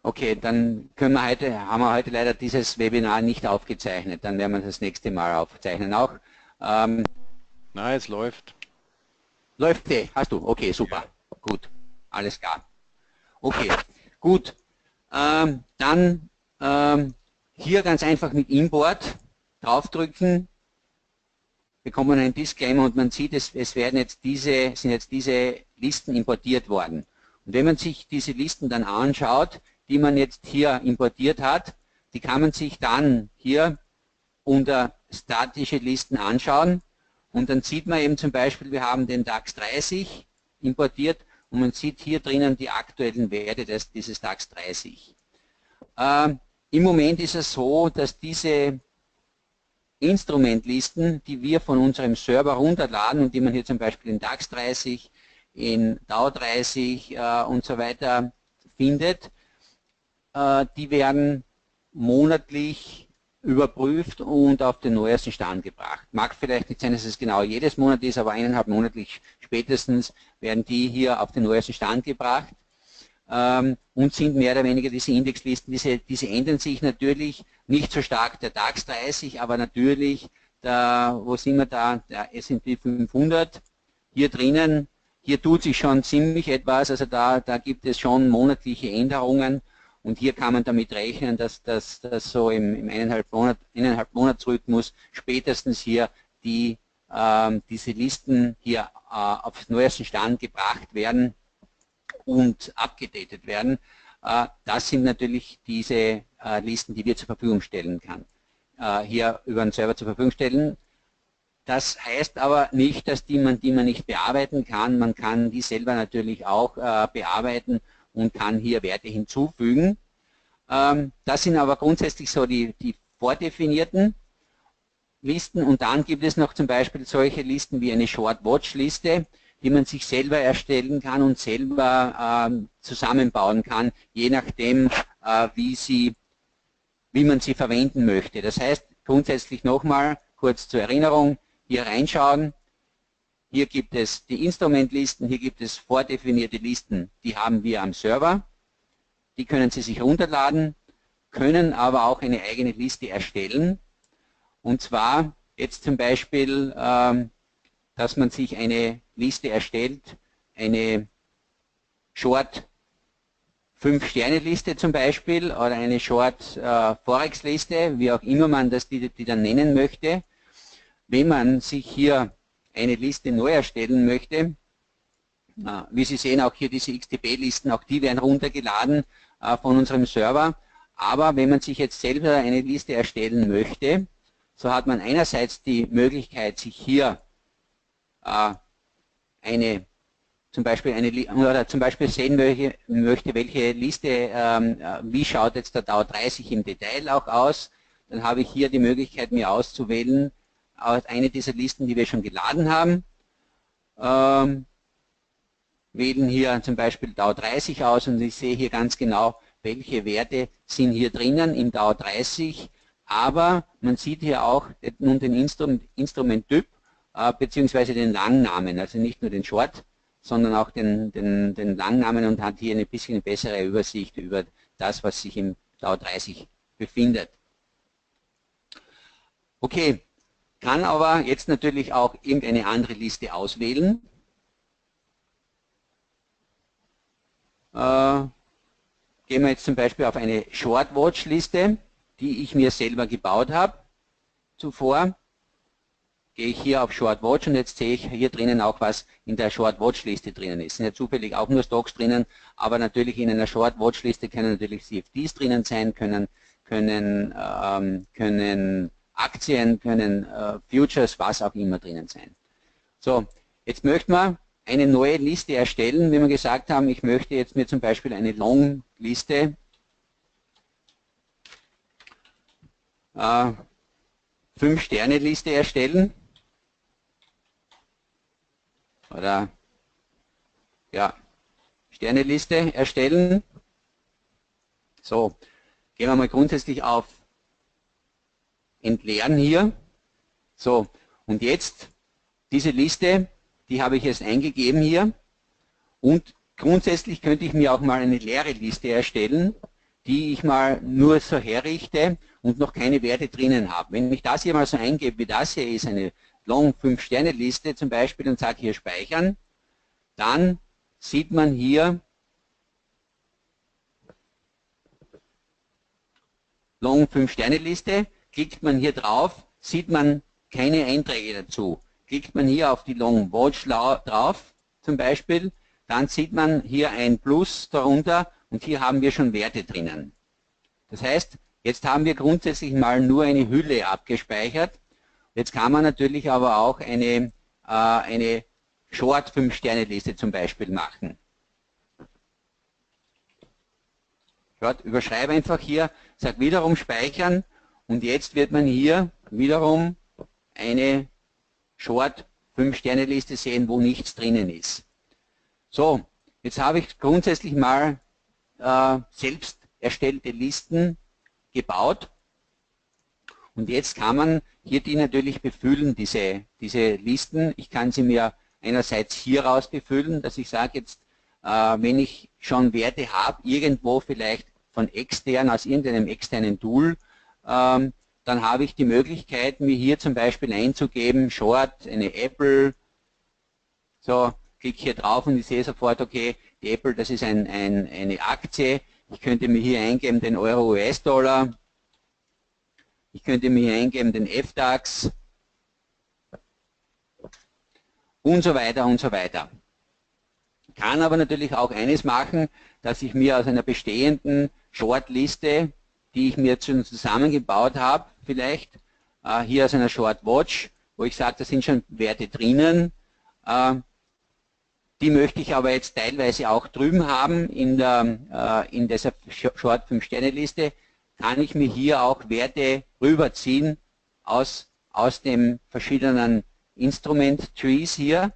Okay, dann haben wir heute leider dieses Webinar nicht aufgezeichnet. Dann werden wir das nächste Mal aufzeichnen auch. Nein, es läuft. Läuft eh, hast du? Okay, super. Ja. Gut, alles klar. Okay, gut. Dann hier ganz einfach mit Import draufdrücken, bekommt man einen Disclaimer und man sieht, sind jetzt diese Listen importiert worden. Und wenn man sich diese Listen dann anschaut, die man jetzt hier importiert hat, die kann man sich dann hier unter statische Listen anschauen und dann sieht man eben zum Beispiel, wir haben den DAX 30 importiert und man sieht hier drinnen die aktuellen Werte dieses DAX 30. Im Moment ist es so, dass diese Instrumentlisten, die wir von unserem Server runterladen und die man hier zum Beispiel in DAX 30, in DAO 30 und so weiter findet, die werden monatlich überprüft und auf den neuesten Stand gebracht. Mag vielleicht nicht sein, dass es genau jedes Monat ist, aber 1,5 monatlich spätestens werden die hier auf den neuesten Stand gebracht und sind mehr oder weniger diese Indexlisten. Diese ändern sich natürlich nicht so stark der DAX 30, aber natürlich, wo sind wir da, der S&P 500, hier drinnen, hier tut sich schon ziemlich etwas, also da gibt es schon monatliche Änderungen und hier kann man damit rechnen, dass das so im 1,5 Monatsrhythmus spätestens hier diese Listen hier auf den neuesten Stand gebracht werden und abgedatet werden. Das sind natürlich diese Listen, die wir zur Verfügung stellen kann. Hier über den Server zur Verfügung stellen. Das heißt aber nicht, dass die man nicht bearbeiten kann. Man kann die selber natürlich auch bearbeiten und kann hier Werte hinzufügen. Das sind aber grundsätzlich so die vordefinierten Listen und dann gibt es noch zum Beispiel solche Listen wie eine Short-Watch-Liste, die man sich selber erstellen kann und selber zusammenbauen kann, je nachdem, wie man sie verwenden möchte. Das heißt, grundsätzlich nochmal, kurz zur Erinnerung, hier reinschauen. Hier gibt es die Instrumentlisten, hier gibt es vordefinierte Listen, die haben wir am Server. Die können Sie sich runterladen, können aber auch eine eigene Liste erstellen. Und zwar jetzt zum Beispiel, dass man sich eine Liste erstellt, eine Short 5-Sterne-Liste zum Beispiel oder eine Short Forex-Liste, wie auch immer man die dann nennen möchte. Wenn man sich hier eine Liste neu erstellen möchte, wie Sie sehen, auch hier diese XTB-Listen, auch die werden runtergeladen von unserem Server. Aber wenn man sich jetzt selber eine Liste erstellen möchte, so hat man einerseits die Möglichkeit, sich hier zum Beispiel sehen möchte, welche Liste, wie schaut jetzt der DAO 30 im Detail auch aus, dann habe ich hier die Möglichkeit, mir auszuwählen, eine dieser Listen, die wir schon geladen haben. Wählen hier zum Beispiel DAO 30 aus und ich sehe hier ganz genau, welche Werte sind hier drinnen im DAO 30, aber man sieht hier auch nun den Instrumenttyp beziehungsweise den Langnamen, also nicht nur den Short, sondern auch den Langnamen und hat hier ein bisschen bessere Übersicht über das, was sich im DAO 30 befindet. Okay, kann aber jetzt natürlich auch irgendeine andere Liste auswählen. Gehen wir jetzt zum Beispiel auf eine Short Watch Liste, die ich mir selber gebaut habe zuvor. Gehe ich hier auf Short Watch und jetzt sehe ich hier drinnen auch, was in der Short Watch Liste drinnen ist. Es sind ja zufällig auch nur Stocks drinnen, aber natürlich in einer Short Watch Liste können natürlich CFDs drinnen sein, können Aktien, können Futures, was auch immer drinnen sein. So, jetzt möchten wir eine neue Liste erstellen, wie wir gesagt haben, ich möchte jetzt mir zum Beispiel eine Long-Liste 5-Sterne-Liste erstellen. Oder ja, Sterneliste erstellen. So, gehen wir mal grundsätzlich auf Entleeren hier. So, und jetzt diese Liste, die habe ich jetzt eingegeben hier und grundsätzlich könnte ich mir auch mal eine leere Liste erstellen, die ich mal nur so herrichte und noch keine Werte drinnen habe. Wenn ich das hier mal so eingebe, wie das hier ist, eine Long 5-Sterne-Liste zum Beispiel, und sage hier speichern, dann sieht man hier Long 5-Sterne-Liste, klickt man hier drauf, sieht man keine Einträge dazu. Klickt man hier auf die Long Watch drauf, zum Beispiel, dann sieht man hier ein Plus darunter und hier haben wir schon Werte drinnen. Das heißt, jetzt haben wir grundsätzlich mal nur eine Hülle abgespeichert. Jetzt kann man natürlich aber auch eine Short 5-Sterne-Liste zum Beispiel machen. Überschreibe einfach hier, sage wiederum speichern und jetzt wird man hier wiederum eine Short 5-Sterne-Liste sehen, wo nichts drinnen ist. So, jetzt habe ich grundsätzlich mal selbst erstellte Listen gebaut und jetzt kann man hier die natürlich befüllen, diese Listen. Ich kann sie mir einerseits hier raus befüllen, dass ich sage jetzt, wenn ich schon Werte habe, irgendwo vielleicht von extern, aus irgendeinem externen Tool, dann habe ich die Möglichkeit, mir hier zum Beispiel einzugeben, Short, eine Apple, so, klicke hier drauf und ich sehe sofort, okay, die Apple, das ist eine Aktie, ich könnte mir hier eingeben den Euro US-Dollar, ich könnte mir hier eingeben den FDAX und so weiter und so weiter. Kann aber natürlich auch eines machen, dass ich mir aus einer bestehenden Shortliste, die ich mir schon zusammengebaut habe, vielleicht hier aus einer Short Watch, wo ich sage, da sind schon Werte drinnen, die möchte ich aber jetzt teilweise auch drüben haben in dieser Short 5-Sterne-Liste, kann ich mir hier auch Werte rüberziehen aus dem verschiedenen Instrument Trees hier,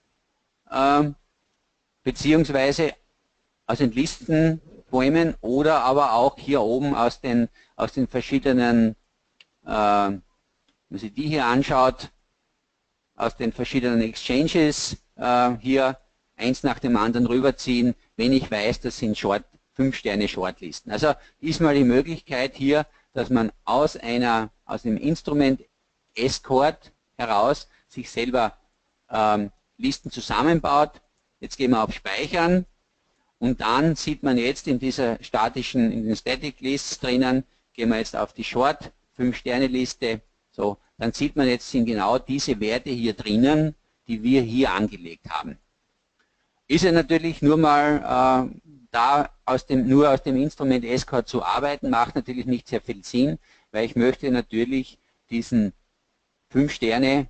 beziehungsweise aus den Listenbäumen oder aber auch hier oben aus den verschiedenen, wenn man sich die hier anschaut, aus den verschiedenen Exchanges hier eins nach dem anderen rüberziehen, wenn ich weiß, das sind 5-Sterne-Shortlisten. Also ist mal die Möglichkeit hier, dass man aus dem Instrument Escort heraus sich selber Listen zusammenbaut. Jetzt gehen wir auf Speichern und dann sieht man jetzt in dieser in den Static Lists drinnen, gehen wir jetzt auf die Short 5-Sterne-Liste, so, dann sieht man jetzt sind genau diese Werte hier drinnen, die wir hier angelegt haben. Ist ja natürlich nur mal nur aus dem Instrument Escort zu arbeiten, macht natürlich nicht sehr viel Sinn, weil ich möchte natürlich diesen 5-Sterne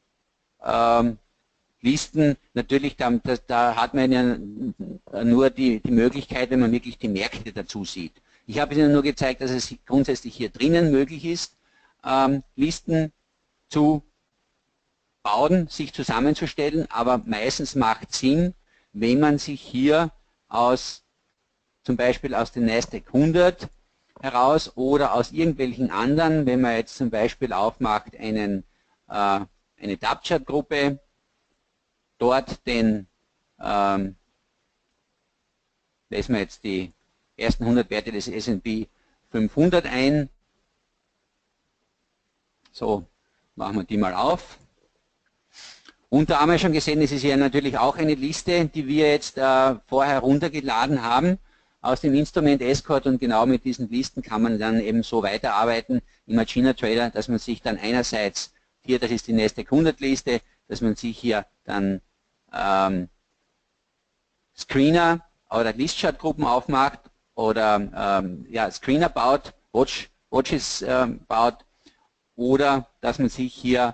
Listen, natürlich, da hat man ja nur die Möglichkeit, wenn man wirklich die Märkte dazu sieht. Ich habe Ihnen nur gezeigt, dass es grundsätzlich hier drinnen möglich ist, Listen zu bauen, sich zusammenzustellen, aber meistens macht es Sinn, wenn man sich hier zum Beispiel aus den NASDAQ 100 heraus oder aus irgendwelchen anderen, wenn man jetzt zum Beispiel aufmacht eine DAP-Chart-Gruppe, dort lesen wir jetzt die ersten 100 Werte des S&P 500 ein. So, machen wir die mal auf. Und da haben wir schon gesehen, es ist ja natürlich auch eine Liste, die wir jetzt vorher heruntergeladen haben aus dem Instrument Escort und genau mit diesen Listen kann man dann eben so weiterarbeiten im Agena Trader, dass man sich dann einerseits, hier das ist die NASDAQ 100 Liste, dass man sich hier dann Screener oder Listchart-Gruppen aufmacht oder Screener baut, Watches baut oder dass man sich hier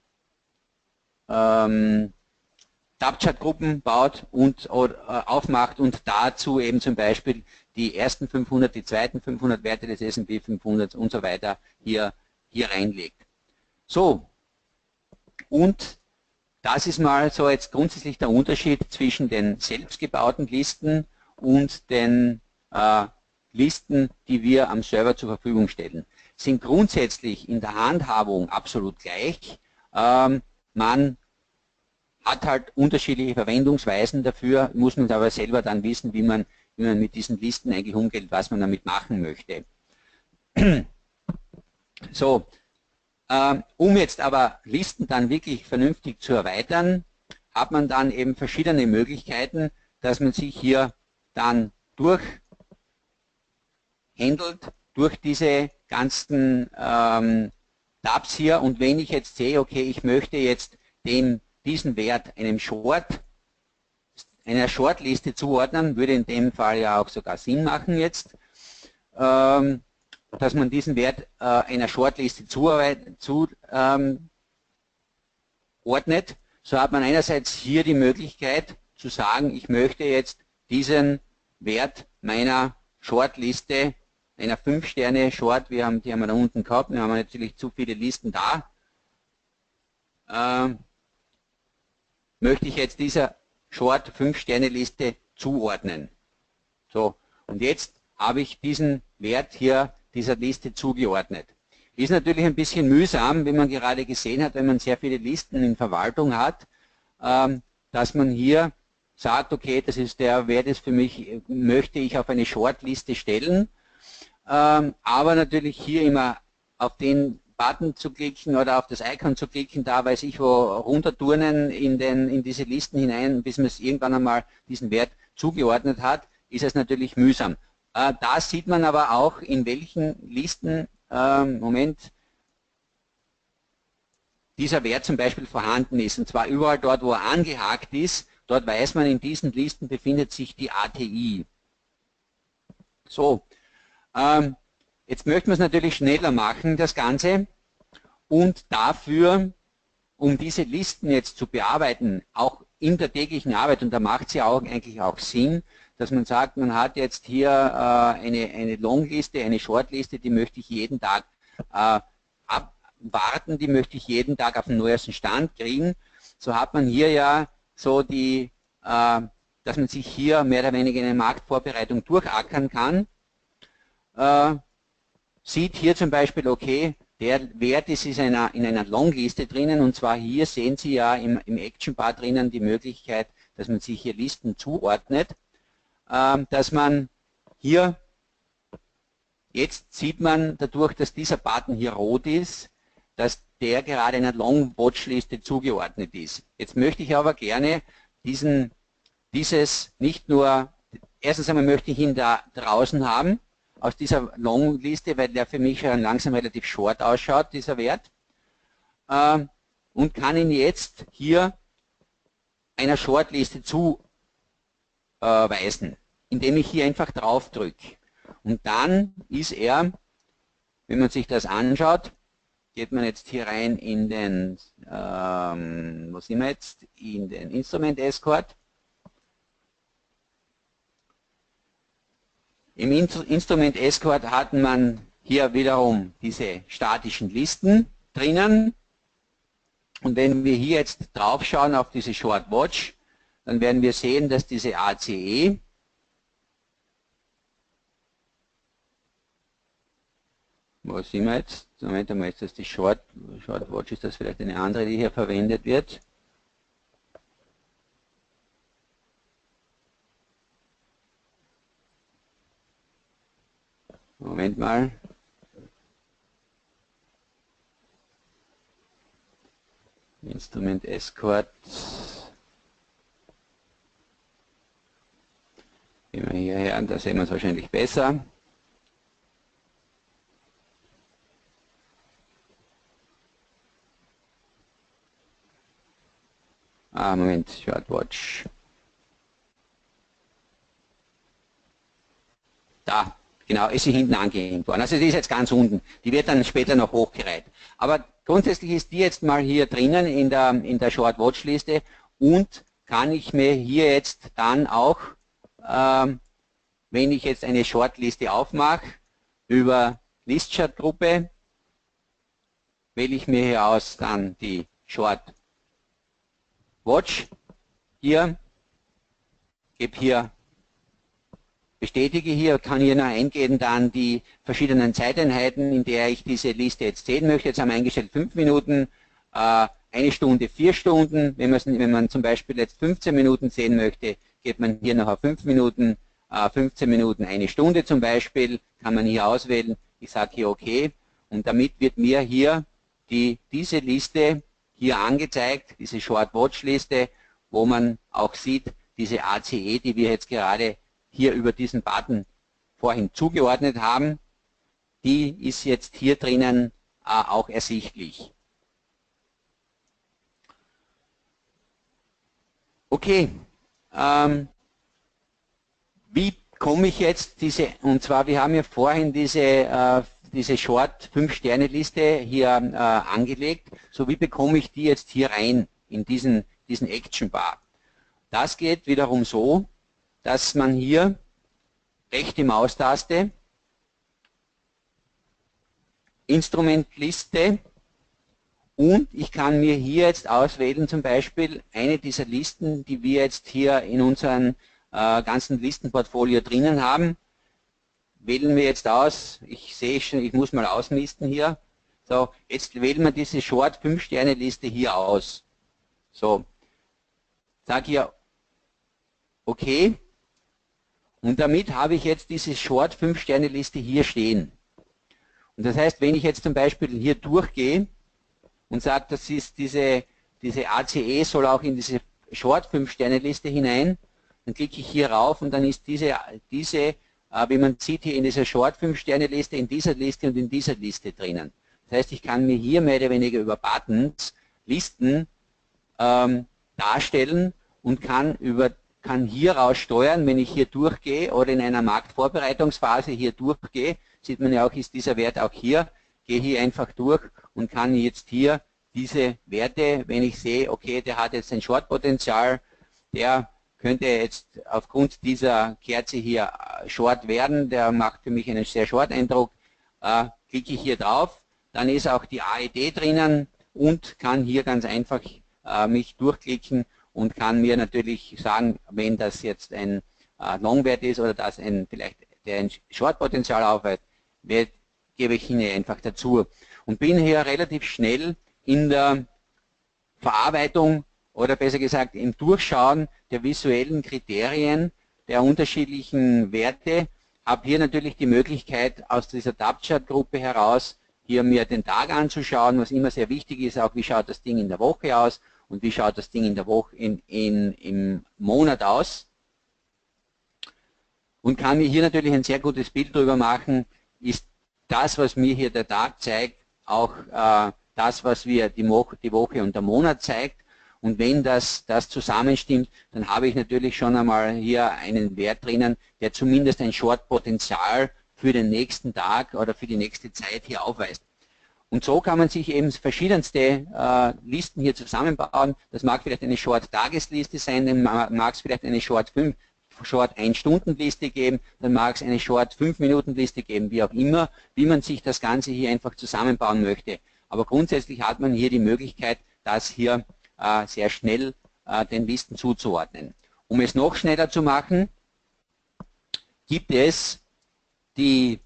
DAP-Chart-Gruppen baut und aufmacht und dazu eben zum Beispiel die ersten 500, die zweiten 500 Werte des S&P 500 und so weiter hier reinlegt. So, und das ist mal so jetzt grundsätzlich der Unterschied zwischen den selbstgebauten Listen und den Listen, die wir am Server zur Verfügung stellen. Sind grundsätzlich in der Handhabung absolut gleich. Man hat halt unterschiedliche Verwendungsweisen dafür, muss man aber selber dann wissen, wie man wie man mit diesen Listen eigentlich umgeht, was man damit machen möchte. So, um jetzt aber Listen dann wirklich vernünftig zu erweitern, hat man dann eben verschiedene Möglichkeiten, dass man sich hier dann durchhändelt, durch diese ganzen Tabs hier. Und wenn ich jetzt sehe, okay, ich möchte jetzt diesen Wert einer Shortliste zuordnen, würde in dem Fall ja auch sogar Sinn machen jetzt, dass man diesen Wert einer Shortliste zuordnet. So hat man einerseits hier die Möglichkeit zu sagen, ich möchte jetzt diesen Wert meiner Shortliste, einer 5-Sterne-Short, die haben wir da unten gehabt, wir haben natürlich zu viele Listen da, möchte ich jetzt dieser Short 5-Sterne-Liste zuordnen. So, und jetzt habe ich diesen Wert hier dieser Liste zugeordnet. Ist natürlich ein bisschen mühsam, wie man gerade gesehen hat, wenn man sehr viele Listen in Verwaltung hat, dass man hier sagt, okay, das ist der Wert, ist für mich, möchte ich auf eine Shortliste stellen, aber natürlich hier immer auf den Button zu klicken oder auf das Icon zu klicken, da weiß ich wo runterturnen in diese Listen hinein, bis man es irgendwann einmal diesen Wert zugeordnet hat, ist es natürlich mühsam. Da sieht man aber auch, in welchen Listen, Moment, dieser Wert zum Beispiel vorhanden ist. Und zwar überall dort, wo er angehakt ist, dort weiß man, in diesen Listen befindet sich die ATI. So, jetzt möchten wir es natürlich schneller machen, das Ganze. Und dafür, um diese Listen jetzt zu bearbeiten, auch in der täglichen Arbeit, und da macht es ja auch eigentlich auch Sinn, dass man sagt, man hat jetzt hier eine Longliste, eine Shortliste, die möchte ich jeden Tag abwarten, die möchte ich jeden Tag auf den neuesten Stand kriegen. So hat man hier ja so die, dass man sich hier mehr oder weniger in eine Marktvorbereitung durchackern kann. Sieht hier zum Beispiel, okay, der Wert ist in einer Longliste drinnen, und zwar hier sehen Sie ja im Action Bar drinnen die Möglichkeit, dass man sich hier Listen zuordnet, dass man hier, jetzt sieht man dadurch, dass dieser Button hier rot ist, dass der gerade einer Long Watch Liste zugeordnet ist. Jetzt möchte ich aber gerne dieses nicht nur, erstens einmal möchte ich ihn da draußen haben, aus dieser Long-Liste, weil der für mich schon langsam relativ short ausschaut, dieser Wert, und kann ihn jetzt hier einer Shortliste zuweisen, indem ich hier einfach drauf drücke. Und dann ist er, wenn man sich das anschaut, geht man jetzt hier rein in den, wo sind wir jetzt, in den Instrument Escort. Im Instrument Escort hat man hier wiederum diese statischen Listen drinnen. Und wenn wir hier jetzt drauf schauen auf diese Short Watch, dann werden wir sehen, dass diese ACE, wo sind wir jetzt? Moment einmal, ist das die Short Watch, ist das vielleicht eine andere, die hier verwendet wird? Moment mal. Instrument Escort. Gehen wir hierher, da sehen wir es wahrscheinlich besser. Moment, Short Watch. Da. Genau, ist sie hinten angehängt worden. Also die ist jetzt ganz unten. Die wird dann später noch hochgereiht. Aber grundsätzlich ist die jetzt mal hier drinnen in der Short Watch Liste und kann ich mir hier jetzt dann auch, wenn ich jetzt eine Shortliste aufmache, über Listchart Gruppe, wähle ich mir hier aus dann die Short Watch hier, gebe hier, bestätige hier, kann hier noch eingeben dann die verschiedenen Zeiteinheiten, in der ich diese Liste jetzt sehen möchte. Jetzt haben wir eingestellt 5 Minuten, 1 Stunde, 4 Stunden. Wenn man zum Beispiel jetzt 15 Minuten sehen möchte, geht man hier noch auf 5 Minuten, 15 Minuten, eine Stunde zum Beispiel, kann man hier auswählen. Ich sage hier OK und damit wird mir hier diese Liste hier angezeigt, diese Short Watch Liste, wo man auch sieht, diese ACE, die wir jetzt gerade hier über diesen Button vorhin zugeordnet haben, die ist jetzt hier drinnen auch ersichtlich. Okay, wie komme ich jetzt und zwar wir haben ja vorhin diese Short 5-Sterne-Liste hier angelegt, so wie bekomme ich die jetzt hier rein in diesen Action Bar. Das geht wiederum so, dass man hier rechte Maustaste, Instrumentliste und ich kann mir hier jetzt auswählen zum Beispiel eine dieser Listen, die wir jetzt hier in unserem ganzen Listenportfolio drinnen haben. Wählen wir jetzt aus, ich sehe schon, ich muss mal ausmisten hier. So, jetzt wählen wir diese Short 5-Sterne-Liste hier aus. So, sage hier OK und damit habe ich jetzt diese Short 5-Sterne-Liste hier stehen. Und das heißt, wenn ich jetzt zum Beispiel hier durchgehe und sage, das ist diese ACE soll auch in diese Short 5-Sterne-Liste hinein, dann klicke ich hier rauf und dann ist diese wie man sieht hier in dieser Short 5-Sterne-Liste, in dieser Liste und in dieser Liste drinnen. Das heißt, ich kann mir hier mehr oder weniger über Buttons Listen darstellen und kann hier raus steuern, wenn ich hier durchgehe oder in einer Marktvorbereitungsphase hier durchgehe, sieht man ja auch, ist dieser Wert auch hier, gehe hier einfach durch und kann jetzt hier diese Werte, wenn ich sehe, okay, der hat jetzt ein Short-Potenzial, der könnte jetzt aufgrund dieser Kerze hier Short werden, der macht für mich einen sehr Short-Eindruck, klicke ich hier drauf, dann ist auch die AED drinnen und kann hier ganz einfach mich durchklicken und kann mir natürlich sagen, wenn das jetzt ein Longwert ist oder das vielleicht der ein Short-Potenzial aufweist, gebe ich ihn einfach dazu und bin hier relativ schnell in der Verarbeitung oder besser gesagt im Durchschauen der visuellen Kriterien der unterschiedlichen Werte, habe hier natürlich die Möglichkeit aus dieser Tab-Chart-Gruppe heraus hier mir den Tag anzuschauen, was immer sehr wichtig ist, auch wie schaut das Ding in der Woche aus und wie schaut das Ding in der Woche im Monat aus und kann mir hier natürlich ein sehr gutes Bild darüber machen, ist das, was mir hier der Tag zeigt, auch das, was mir die Woche und der Monat zeigt. Und wenn das zusammenstimmt, dann habe ich natürlich schon einmal hier einen Wert drinnen, der zumindest ein Short-Potenzial für den nächsten Tag oder für die nächste Zeit hier aufweist. Und so kann man sich eben verschiedenste Listen hier zusammenbauen. Das mag vielleicht eine Short-Tagesliste sein, dann mag es vielleicht eine Short-1-Stunden-Liste geben, dann mag es eine Short-5-Minuten-Liste geben, wie auch immer, wie man sich das Ganze hier einfach zusammenbauen möchte. Aber grundsätzlich hat man hier die Möglichkeit, das hier sehr schnell den Listen zuzuordnen. Um es noch schneller zu machen, gibt es die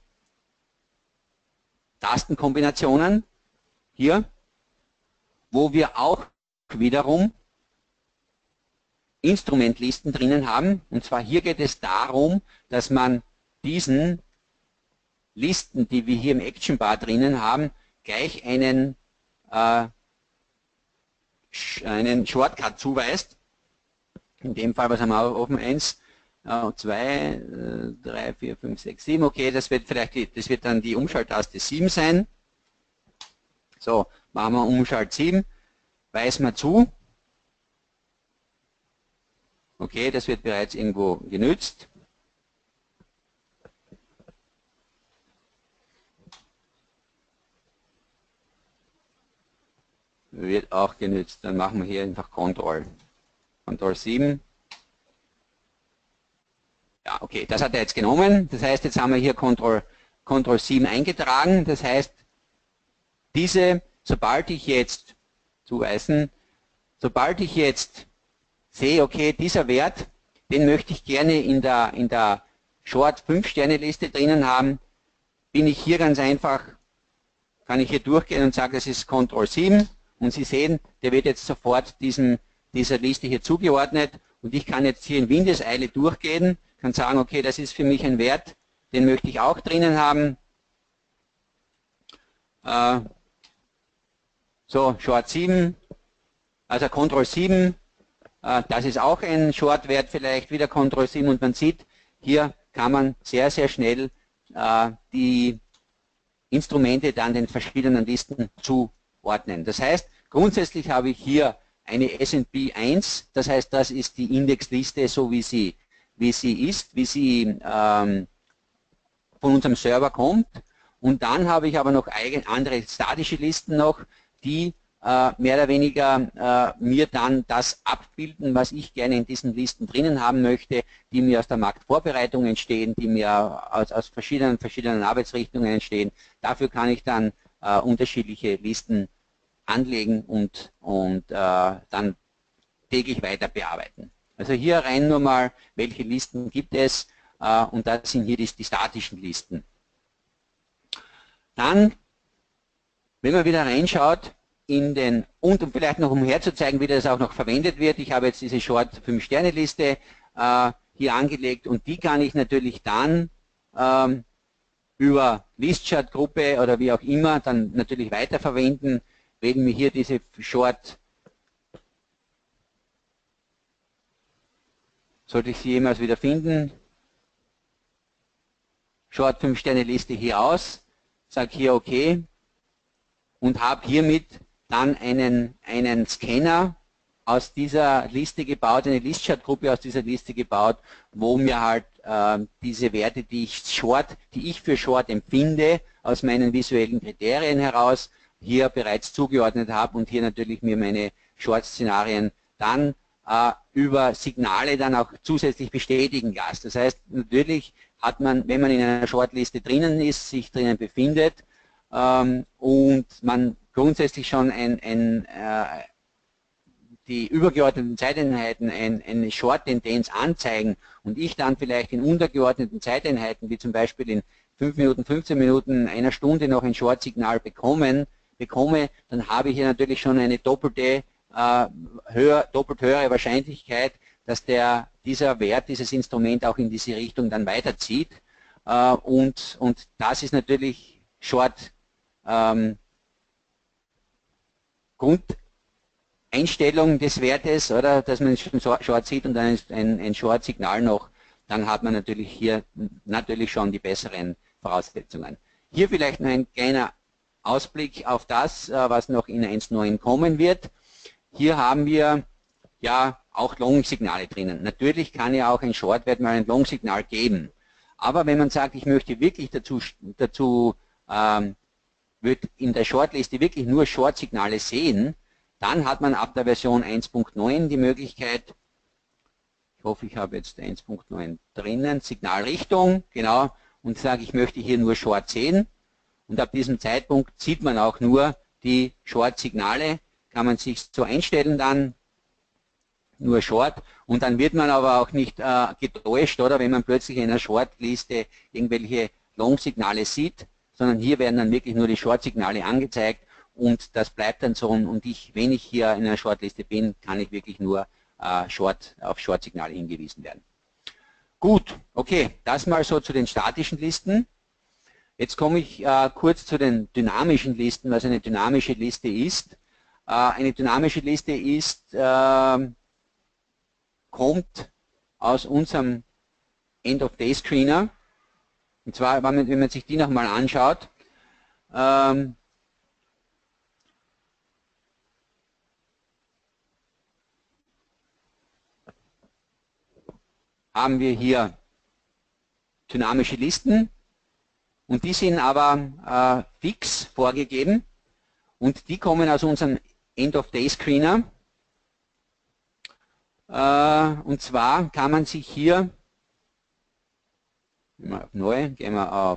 Tastenkombinationen hier, wo wir auch wiederum Instrumentlisten drinnen haben. Und zwar hier geht es darum, dass man diesen Listen, die wir hier im Action Bar drinnen haben, gleich einen Shortcut zuweist. In dem Fall, was haben wir offen? 1, 2, 3, 4, 5, 6, 7. Okay, das wird dann die Umschalttaste 7 sein. So, machen wir Umschalt 7, weisen wir zu. Okay, das wird bereits irgendwo genützt. Wird auch genützt. Dann machen wir hier einfach Ctrl 7. Ja, okay, das hat er jetzt genommen. Das heißt, jetzt haben wir hier Ctrl 7 eingetragen. Das heißt, sobald ich jetzt sehe, okay, dieser Wert, den möchte ich gerne in der Short 5-Sterne-Liste drinnen haben, bin ich hier ganz einfach, kann ich hier durchgehen und sage, das ist Ctrl 7. Und Sie sehen, der wird jetzt sofort dieser Liste hier zugeordnet und ich kann jetzt hier in Windeseile durchgehen, kann sagen, okay, das ist für mich ein Wert, den möchte ich auch drinnen haben. So, Short 7, also Ctrl 7, das ist auch ein Short-Wert vielleicht, wieder Ctrl 7 und man sieht, hier kann man sehr, sehr schnell die Instrumente dann den verschiedenen Listen zuordnen. Das heißt, grundsätzlich habe ich hier eine S&P 1, das heißt, das ist die Indexliste, so wie sie ist, wie sie von unserem Server kommt. Und dann habe ich aber noch andere statische Listen noch, die mehr oder weniger mir dann das abbilden, was ich gerne in diesen Listen drinnen haben möchte, die mir aus der Marktvorbereitung entstehen, die mir aus verschiedenen Arbeitsrichtungen entstehen. Dafür kann ich dann unterschiedliche Listen anlegen und dann täglich weiter bearbeiten. Also hier rein nur mal, welche Listen gibt es, und das sind hier die statischen Listen. Dann, wenn man wieder reinschaut, und vielleicht noch um herzuzeigen, wie das auch noch verwendet wird, ich habe jetzt diese Short 5-Sterne-Liste hier angelegt und die kann ich natürlich dann über Listchart-Gruppe oder wie auch immer dann natürlich weiterverwenden. Wählen wir hier diese Short, sollte ich sie jemals wieder finden, Short 5-Sterne-Liste hier aus, sage hier OK und habe hiermit dann einen Scanner aus dieser Liste gebaut, eine Listchart-Gruppe aus dieser Liste gebaut, wo mir halt diese Werte, die ich für Short empfinde, aus meinen visuellen Kriterien heraus, hier bereits zugeordnet habe und hier natürlich mir meine Short-Szenarien dann über Signale dann auch zusätzlich bestätigen lasse. Das heißt, natürlich hat man, wenn man in einer Shortliste drinnen ist, sich drinnen befindet und man grundsätzlich schon die übergeordneten Zeiteinheiten eine Short-Tendenz anzeigen und ich dann vielleicht in untergeordneten Zeiteinheiten, wie zum Beispiel in 5 Minuten, 15 Minuten, einer Stunde noch ein Short-Signal bekomme, dann habe ich hier natürlich schon eine doppelt höhere Wahrscheinlichkeit, dass dieser Wert, dieses Instrument auch in diese Richtung dann weiterzieht. Und das ist natürlich Short Grundeinstellung des Wertes, oder dass man schon Short sieht und dann ein Short-Signal noch, dann hat man natürlich hier schon die besseren Voraussetzungen. Hier vielleicht noch ein kleiner Ausblick auf das, was noch in 1.9 kommen wird. Hier haben wir ja auch Long-Signale drinnen. Natürlich kann ja auch ein Short-Wert mal ein Long-Signal geben. Aber wenn man sagt, ich möchte wirklich wird in der Shortliste wirklich nur Short-Signale sehen, dann hat man ab der Version 1.9 die Möglichkeit, ich hoffe, ich habe jetzt 1.9 drinnen, Signalrichtung, genau, und sage, ich möchte hier nur Short sehen. Und ab diesem Zeitpunkt sieht man auch nur die Short-Signale, kann man sich so einstellen dann, nur Short, und dann wird man aber auch nicht getäuscht, oder wenn man plötzlich in einer Shortliste irgendwelche Long-Signale sieht, sondern hier werden dann wirklich nur die Short-Signale angezeigt und das bleibt dann so, und wenn ich hier in einer Shortliste bin, kann ich wirklich nur auf Short-Signale hingewiesen werden. Gut, okay, das mal so zu den statischen Listen. Jetzt komme ich kurz zu den dynamischen Listen, was eine dynamische Liste ist. Eine dynamische Liste kommt aus unserem End-of-Day-Screener. Und zwar, wenn man sich die nochmal anschaut, haben wir hier dynamische Listen und die sind aber fix vorgegeben und die kommen aus unserem End-of-Day-Screener. Und zwar kann man sich hier, gehen wir auf Neu, gehen wir auf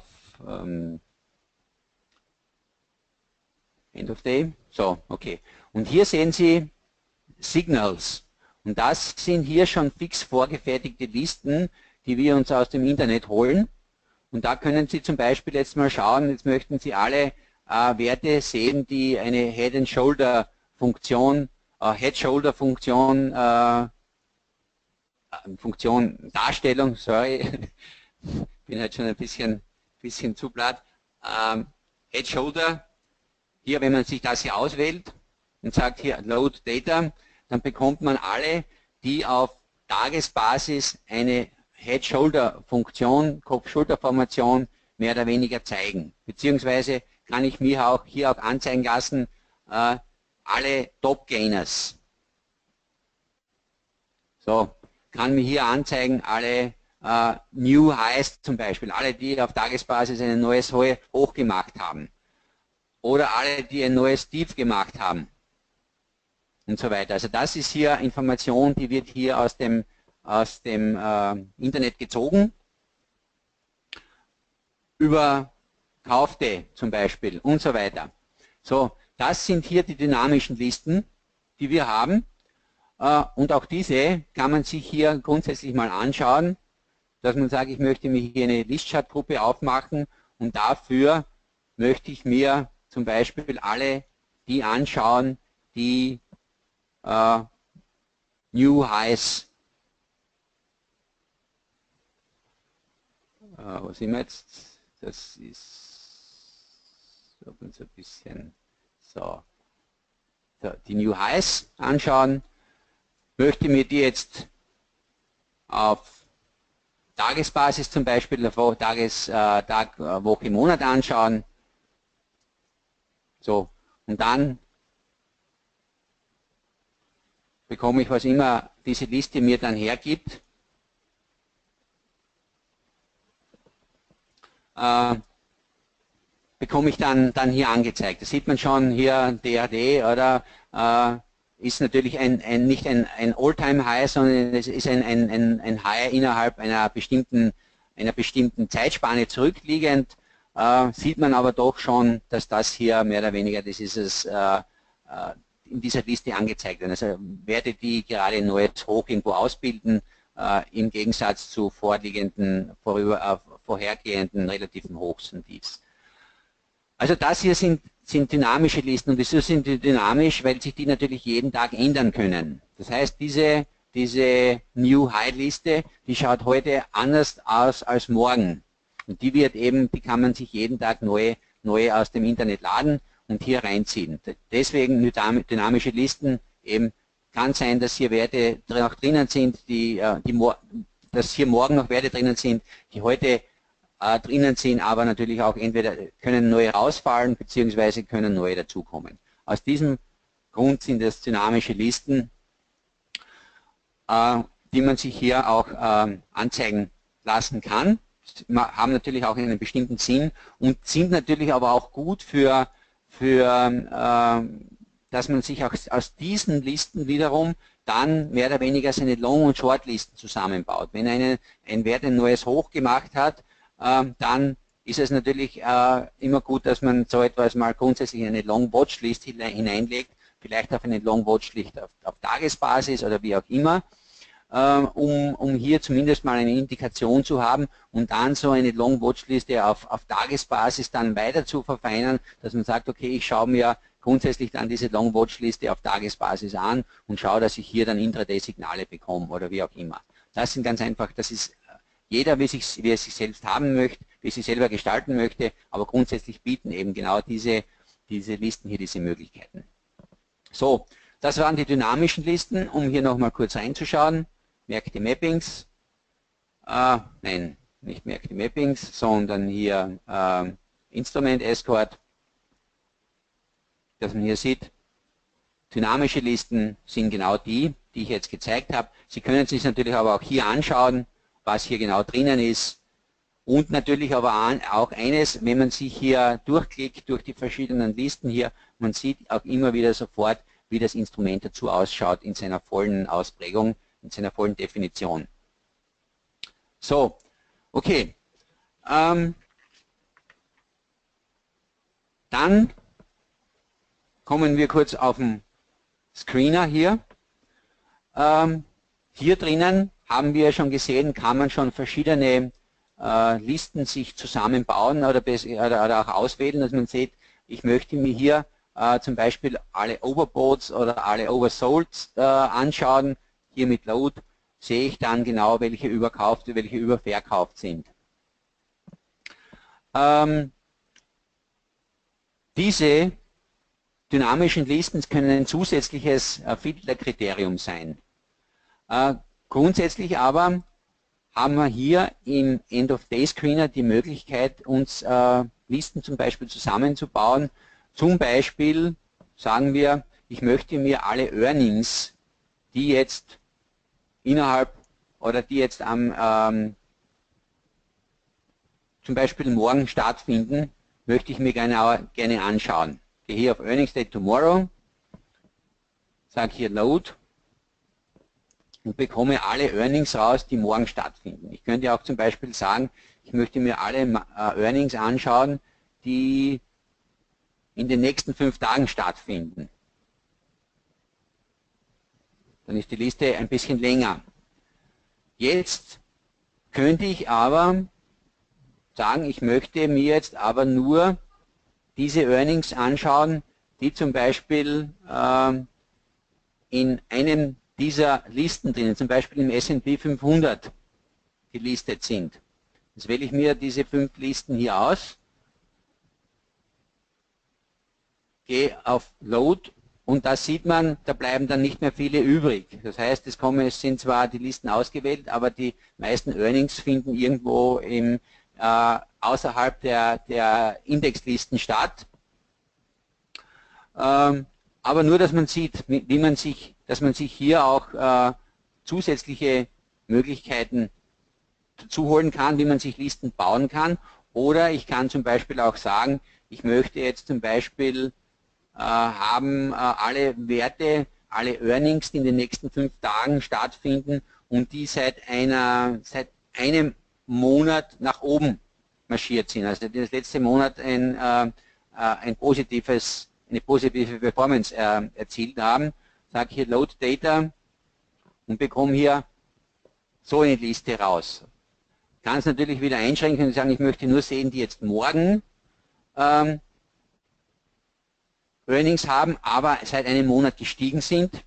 End of Day, so, okay. Und hier sehen Sie Signals. Und das sind hier schon fix vorgefertigte Listen, die wir uns aus dem Internet holen. Und da können Sie zum Beispiel jetzt mal schauen, jetzt möchten Sie alle Werte sehen, die eine Head-and-Shoulder-Funktion Funktion Darstellung, sorry, bin halt schon ein bisschen zu platt. Head Shoulder, hier, wenn man sich das hier auswählt und sagt hier Load Data, dann bekommt man alle, die auf Tagesbasis eine Head-Shoulder-Funktion, Kopf-Schulter-Formation mehr oder weniger zeigen. Beziehungsweise kann ich mir auch hier auch anzeigen lassen, alle Top-Gainers. So, kann mir hier anzeigen, alle New Highs zum Beispiel, alle, die auf Tagesbasis ein neues Hoch gemacht haben. Oder alle, die ein neues Tief gemacht haben. Und so weiter. Also das ist hier Information, die wird hier aus dem Internet gezogen. Über Kaufte zum Beispiel und so weiter. So, das sind hier die dynamischen Listen, die wir haben. Und auch diese kann man sich hier grundsätzlich mal anschauen, dass man sagt, ich möchte mir hier eine Listchart-Gruppe aufmachen und dafür möchte ich mir zum Beispiel alle die anschauen, die New Highs. Wo sind wir jetzt? Das ist so ein bisschen so. Die New Highs anschauen. Möchte mir die jetzt auf Tagesbasis zum Beispiel, auf Tag, Woche, Monat anschauen. So, und dann bekomme ich, was immer diese Liste mir dann hergibt, bekomme ich dann hier angezeigt. Das sieht man schon hier, DRD, oder ist natürlich nicht ein All-Time-High, sondern es ist ein High innerhalb einer bestimmten Zeitspanne zurückliegend. Sieht man aber doch schon, dass das hier mehr oder weniger, das ist es, in dieser Liste angezeigt werden. Also Werte, die gerade ein neues Hoch irgendwo ausbilden, im Gegensatz zu vorhergehenden relativen Hochs und Tiefs. Also das hier sind dynamische Listen und wieso sind die dynamisch? Weil sich die natürlich jeden Tag ändern können. Das heißt, diese New High Liste, die schaut heute anders aus als morgen. Und die kann man sich jeden Tag neu aus dem Internet laden und hier reinziehen. Deswegen dynamische Listen, eben kann sein, dass hier Werte noch drinnen sind, dass hier morgen noch Werte drinnen sind, die heute drinnen sind, aber natürlich auch entweder können neue rausfallen, beziehungsweise können neue dazukommen. Aus diesem Grund sind das dynamische Listen, die man sich hier auch anzeigen lassen kann, haben natürlich auch einen bestimmten Sinn und sind natürlich aber auch gut dass man sich auch aus diesen Listen wiederum dann mehr oder weniger seine Long- und Short-Listen zusammenbaut. Wenn ein Wert ein neues Hoch gemacht hat, dann ist es natürlich immer gut, dass man so etwas mal grundsätzlich in eine Long-Watch-List hineinlegt, vielleicht auf eine Long-Watch-List auf Tagesbasis oder wie auch immer, um hier zumindest mal eine Indikation zu haben und dann so eine Long-Watch-Liste auf Tagesbasis dann weiter zu verfeinern, dass man sagt, okay, ich schaue mir grundsätzlich dann diese Long-Watch-Liste auf Tagesbasis an und schaue, dass ich hier dann Intraday-Signale bekomme oder wie auch immer. Das sind ganz einfach, das ist jeder, wie er sich selbst haben möchte, wie er sich selber gestalten möchte, aber grundsätzlich bieten eben genau diese Listen hier diese Möglichkeiten. So, das waren die dynamischen Listen, um hier nochmal kurz reinzuschauen. Märkte Mappings, nein, nicht Märkte Mappings, sondern hier Instrument Escort, dass man hier sieht, dynamische Listen sind genau die ich jetzt gezeigt habe. Sie können sich natürlich aber auch hier anschauen, was hier genau drinnen ist. Und natürlich aber auch eines, wenn man sich hier durchklickt durch die verschiedenen Listen hier, man sieht auch immer wieder sofort, wie das Instrument dazu ausschaut in seiner vollen Ausprägung, in seiner vollen Definition. So, okay. Dann kommen wir kurz auf den Screener hier. Hier drinnen haben wir schon gesehen, kann man schon verschiedene Listen sich zusammenbauen oder auch auswählen, dass man sieht, ich möchte mir hier zum Beispiel alle Overboughts oder alle Oversolds anschauen, hier mit Load sehe ich dann genau, welche überkauft, welche überverkauft sind. Diese dynamischen Listen können ein zusätzliches Filterkriterium sein. Grundsätzlich aber haben wir hier im End-of-Day-Screener die Möglichkeit, uns Listen zum Beispiel zusammenzubauen. Zum Beispiel sagen wir, ich möchte mir alle Earnings, die jetzt innerhalb oder die jetzt am zum Beispiel morgen stattfinden, möchte ich mir gerne anschauen. Gehe hier auf Earnings Day Tomorrow, sage hier Load und bekomme alle Earnings raus, die morgen stattfinden. Ich könnte auch zum Beispiel sagen, ich möchte mir alle Earnings anschauen, die in den nächsten 5 Tagen stattfinden. Dann ist die Liste ein bisschen länger. Jetzt könnte ich aber sagen, ich möchte mir jetzt aber nur diese Earnings anschauen, die zum Beispiel in einem dieser Listen drinnen, zum Beispiel im S&P 500 gelistet sind. Jetzt wähle ich mir diese 5 Listen hier aus, gehe auf Load und da sieht man, da bleiben dann nicht mehr viele übrig. Das heißt, es sind zwar die Listen ausgewählt, aber die meisten Earnings finden irgendwo außerhalb der Indexlisten statt. Aber nur, dass man sieht, dass man sich hier auch zusätzliche Möglichkeiten dazu holen kann, wie man sich Listen bauen kann. Oder ich kann zum Beispiel auch sagen, ich möchte jetzt zum Beispiel haben alle Werte, alle Earnings, die in den nächsten 5 Tagen stattfinden und die seit einem Monat nach oben marschiert sind. Also die das letzte Monat eine positive Performance erzielt haben. Sage hier Load Data und bekomme hier so eine Liste raus. Kann es natürlich wieder einschränken und sagen, ich möchte nur sehen, die jetzt morgen Earnings haben, aber seit einem Monat gestiegen sind.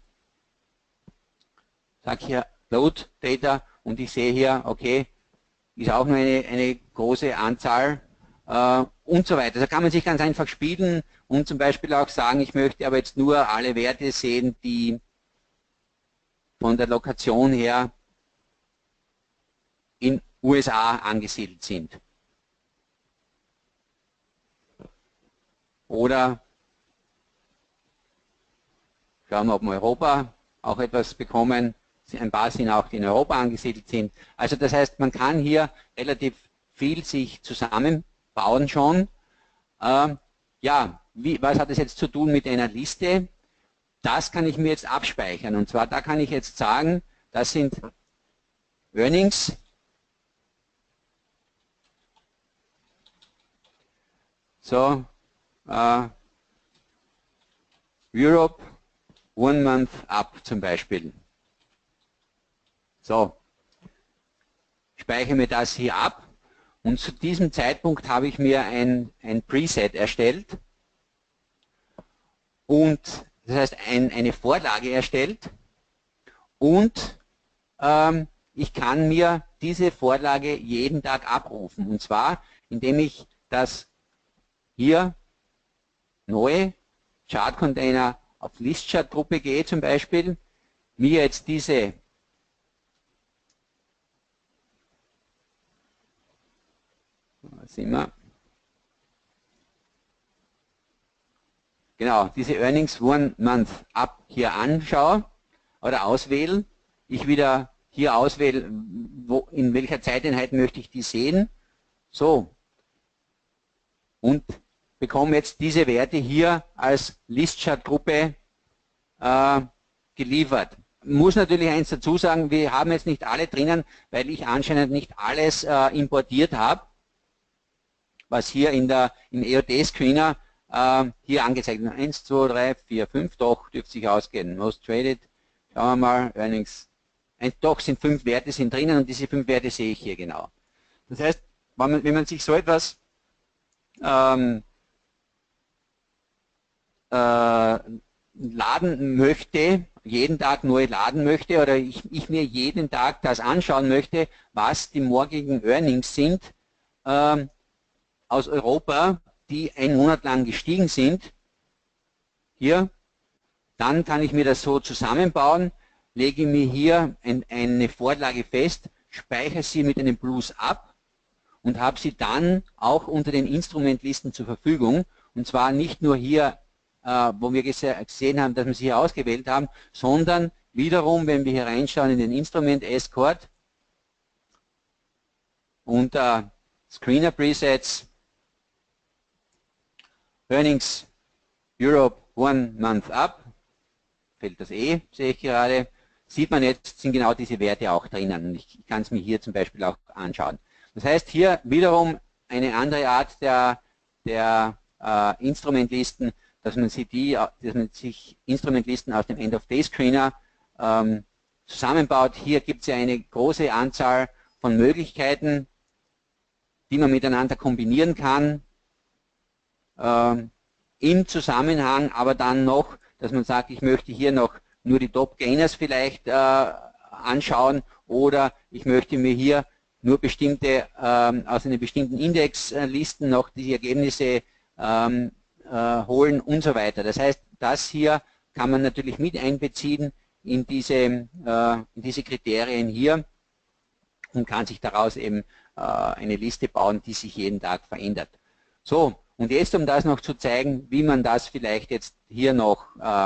Sage hier Load Data und ich sehe hier, okay, ist auch nur eine große Anzahl und so weiter. Da kann man sich ganz einfach spielen und zum Beispiel auch sagen, ich möchte aber jetzt nur alle Werte sehen, die von der Lokation her in USA angesiedelt sind. Oder schauen wir, ob wir Europa auch etwas bekommen. Ein paar sind auch, die in Europa angesiedelt sind. Also das heißt, man kann hier relativ viel sich zusammenbauen schon. Ja, was hat das jetzt zu tun mit einer Liste? Das kann ich mir jetzt abspeichern. Und zwar, da kann ich jetzt sagen, das sind Earnings. So, Europe, 1 month up zum Beispiel. So, speichere mir das hier ab und zu diesem Zeitpunkt habe ich mir ein Preset erstellt und das heißt eine Vorlage erstellt und ich kann mir diese Vorlage jeden Tag abrufen und zwar indem ich das hier neue Chart Container auf Listchart Gruppe gehe zum Beispiel, mir jetzt diese diese Earnings 1 month up hier anschaue oder auswählen. Ich wieder hier auswähle, in welcher Zeiteinheit möchte ich die sehen. So. Und bekomme jetzt diese Werte hier als Listchart-Gruppe geliefert. Muss natürlich eins dazu sagen, wir haben jetzt nicht alle drinnen, weil ich anscheinend nicht alles importiert habe, was hier im EOD-Screener hier angezeigt wird. 1, 2, 3, 4, 5, doch, dürfte sich ausgehen. Most Traded, schauen wir mal, Earnings. Doch, sind 5 Werte sind drinnen und diese 5 Werte sehe ich hier genau. Das heißt, wenn man sich so etwas laden möchte, jeden Tag neu laden möchte oder ich mir jeden Tag das anschauen möchte, was die morgigen Earnings sind aus Europa, die einen Monat lang gestiegen sind, hier, dann kann ich mir das so zusammenbauen, lege mir hier eine Vorlage fest, speichere sie mit einem Plus ab und habe sie dann auch unter den Instrumentlisten zur Verfügung. Und zwar nicht nur hier, wo wir gesehen haben, dass wir sie hier ausgewählt haben, sondern wiederum, wenn wir hier reinschauen in den Instrument Escort unter Screener Presets, Earnings Europe One Month Up, fällt das sehe ich gerade, sieht man jetzt, sind genau diese Werte auch drinnen. Ich kann es mir hier zum Beispiel auch anschauen. Das heißt, hier wiederum eine andere Art der Instrumentlisten, dass man sich Instrumentlisten aus dem End-of-Day-Screener zusammenbaut. Hier gibt es ja eine große Anzahl von Möglichkeiten, die man miteinander kombinieren kann, im Zusammenhang, aber dann noch, dass man sagt, ich möchte hier noch nur die Top-Gainers vielleicht anschauen oder ich möchte mir hier nur bestimmte, aus einem bestimmten Indexlisten noch die Ergebnisse holen und so weiter. Das heißt, das hier kann man natürlich mit einbeziehen in diese Kriterien hier und kann sich daraus eben eine Liste bauen, die sich jeden Tag verändert. So, und jetzt, um das noch zu zeigen, wie man das vielleicht jetzt hier noch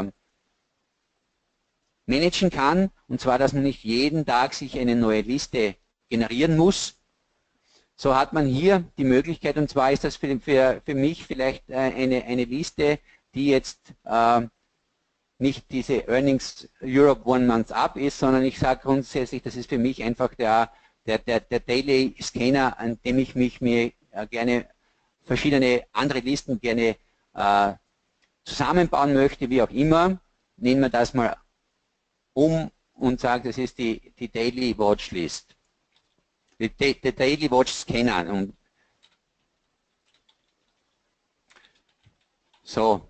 managen kann, und zwar, dass man nicht jeden Tag sich eine neue Liste generieren muss. So hat man hier die Möglichkeit, und zwar ist das für mich vielleicht eine Liste, die jetzt nicht diese Earnings Europe One Month Up ist, sondern ich sage grundsätzlich, das ist für mich einfach der Daily Scanner, an dem ich mir gerne verschiedene andere Listen gerne zusammenbauen möchte, wie auch immer. Nehmen wir das mal um und sagen, das ist die Daily Watch List. Die Daily Watch Scanner. Und so.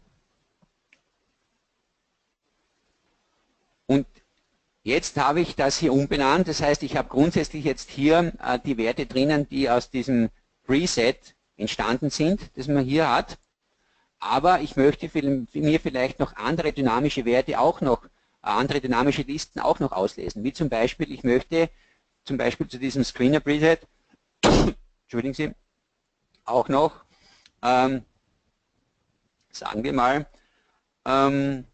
Und jetzt habe ich das hier umbenannt. Das heißt, ich habe grundsätzlich jetzt hier die Werte drinnen, die aus diesem Preset entstanden sind, das man hier hat. Aber ich möchte mir vielleicht noch andere dynamische Werte auch noch, andere dynamische Listen auch noch auslesen. Wie zum Beispiel, ich möchte zum Beispiel zu diesem Screener Preset, entschuldigen Sie, auch noch, sagen wir mal, eine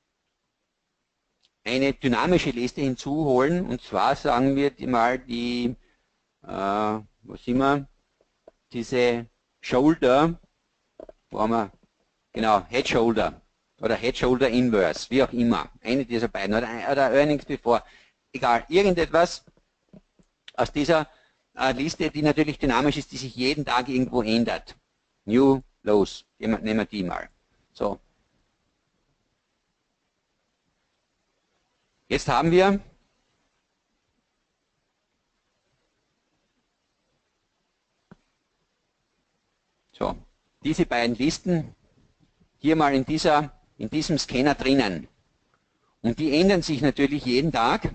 dynamische Liste hinzuholen. Und zwar sagen wir mal die, wo sind wir, diese Shoulder, wo haben wir, genau, Head Shoulder oder Head Shoulder Inverse, wie auch immer, eine dieser beiden oder Earnings Before, egal, irgendetwas aus dieser Liste, die natürlich dynamisch ist, die sich jeden Tag irgendwo ändert. New Lows, nehmen wir die mal. So. Jetzt haben wir so, diese beiden Listen hier mal in diesem Scanner drinnen. Und die ändern sich natürlich jeden Tag.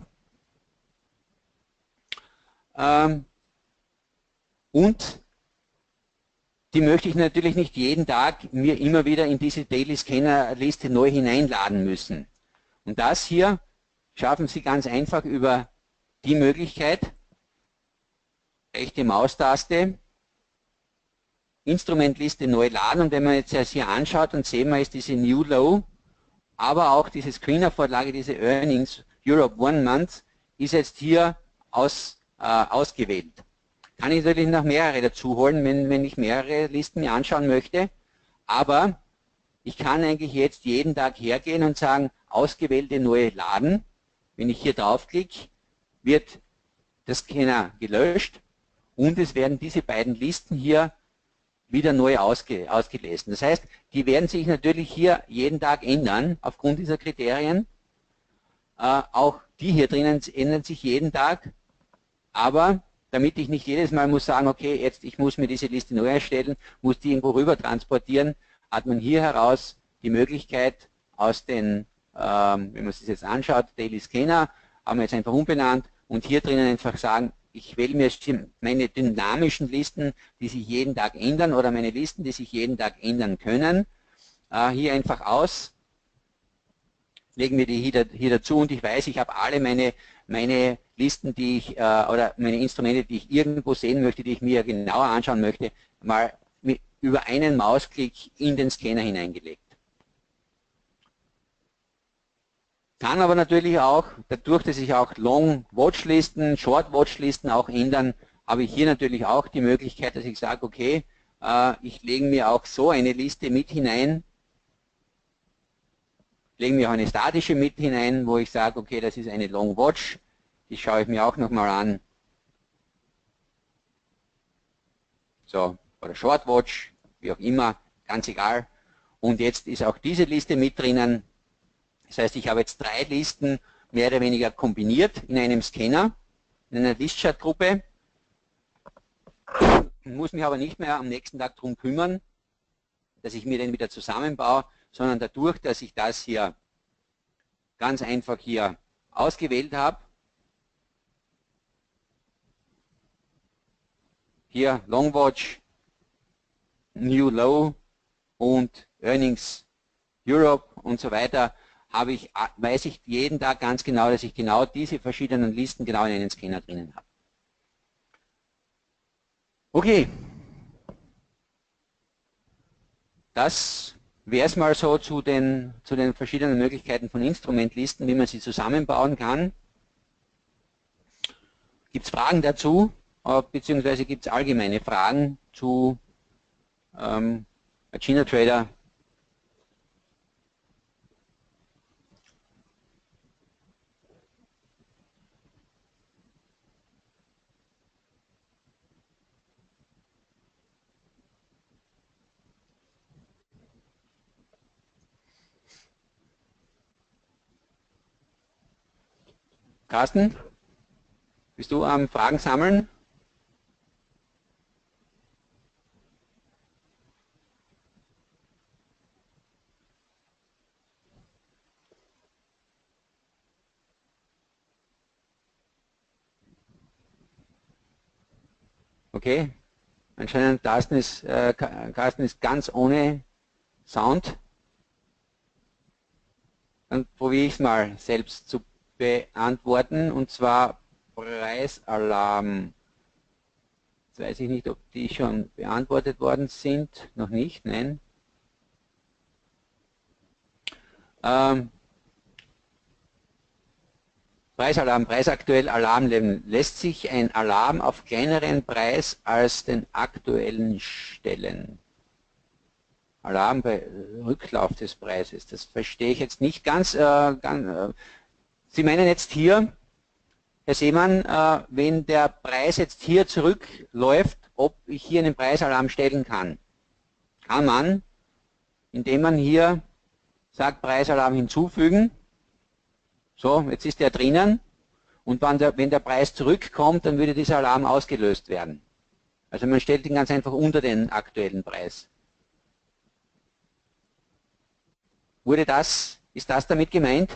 Und die möchte ich natürlich nicht jeden Tag mir immer wieder in diese Daily Scanner Liste neu hineinladen müssen. Und das hier schaffen Sie ganz einfach über die Möglichkeit, rechte Maustaste, Instrumentliste neu laden, und wenn man jetzt hier anschaut, und sehen wir ist diese New Low, aber auch diese Screener-Vorlage, diese Earnings Europe One Month, ist jetzt hier ausgewählt. Kann ich natürlich noch mehrere dazu holen, wenn ich mehrere Listen mir anschauen möchte, aber ich kann eigentlich jetzt jeden Tag hergehen und sagen, ausgewählte neue laden. Wenn ich hier draufklicke, wird der Scanner gelöscht und es werden diese beiden Listen hier wieder neu ausgelesen. Das heißt, die werden sich natürlich hier jeden Tag ändern, aufgrund dieser Kriterien. Auch die hier drinnen ändern sich jeden Tag, aber damit ich nicht jedes Mal muss sagen, okay, jetzt ich muss mir diese Liste neu erstellen, muss die irgendwo rüber transportieren, hat man hier heraus die Möglichkeit, aus den wenn man sich jetzt anschaut, Daily Scanner, haben wir jetzt einfach umbenannt und hier drinnen einfach sagen, ich wähle mir meine dynamischen Listen, die sich jeden Tag ändern oder meine Listen, die sich jeden Tag ändern können, hier einfach aus, legen wir die hier dazu und ich weiß, ich habe alle meine Listen, die ich, oder meine Instrumente, die ich irgendwo sehen möchte, die ich mir genauer anschauen möchte, mal über einen Mausklick in den Scanner hineingelegt. Kann aber natürlich auch, dadurch, dass ich auch Long-Watchlisten, Short-Watchlisten auch ändern, habe ich hier natürlich auch die Möglichkeit, dass ich sage, okay, ich lege mir auch so eine Liste mit hinein, lege mir auch eine statische mit hinein, wo ich sage, okay, das ist eine Long Watch, die schaue ich mir auch nochmal an. So, oder Short Watch, wie auch immer, ganz egal. Und jetzt ist auch diese Liste mit drinnen. Das heißt, ich habe jetzt 3 Listen mehr oder weniger kombiniert in einem Scanner, in einer Listchart-Gruppe. Muss mich aber nicht mehr am nächsten Tag darum kümmern, dass ich mir den wieder zusammenbaue, sondern dadurch, dass ich das hier ganz einfach hier ausgewählt habe, hier Long Watch, New Low und Earnings Europe und so weiter, weiß ich jeden Tag ganz genau, dass ich genau diese verschiedenen Listen genau in einen Scanner drinnen habe. Okay, das wäre es mal so zu den verschiedenen Möglichkeiten von Instrumentlisten, wie man sie zusammenbauen kann. Gibt es Fragen dazu, beziehungsweise gibt es allgemeine Fragen zu Agenda Trader? Carsten, bist du am Fragen sammeln? Okay, anscheinend Carsten ist ganz ohne Sound. Dann probiere ich es mal selbst zu beantworten, und zwar Preisalarm. Jetzt weiß ich nicht, ob die schon beantwortet worden sind. Noch nicht, nein. Preisalarm, preisaktuell Alarmlevel. Lässt sich ein Alarm auf kleineren Preis als den aktuellen stellen? Alarm bei Rücklauf des Preises. Das verstehe ich jetzt nicht ganz. Sie meinen jetzt hier, Herr Seemann, wenn der Preis jetzt hier zurückläuft, ob ich hier einen Preisalarm stellen kann. Kann man, indem man hier sagt, Preisalarm hinzufügen. So, jetzt ist der drinnen und wenn der Preis zurückkommt, dann würde dieser Alarm ausgelöst werden. Also man stellt ihn ganz einfach unter den aktuellen Preis. Ist das damit gemeint?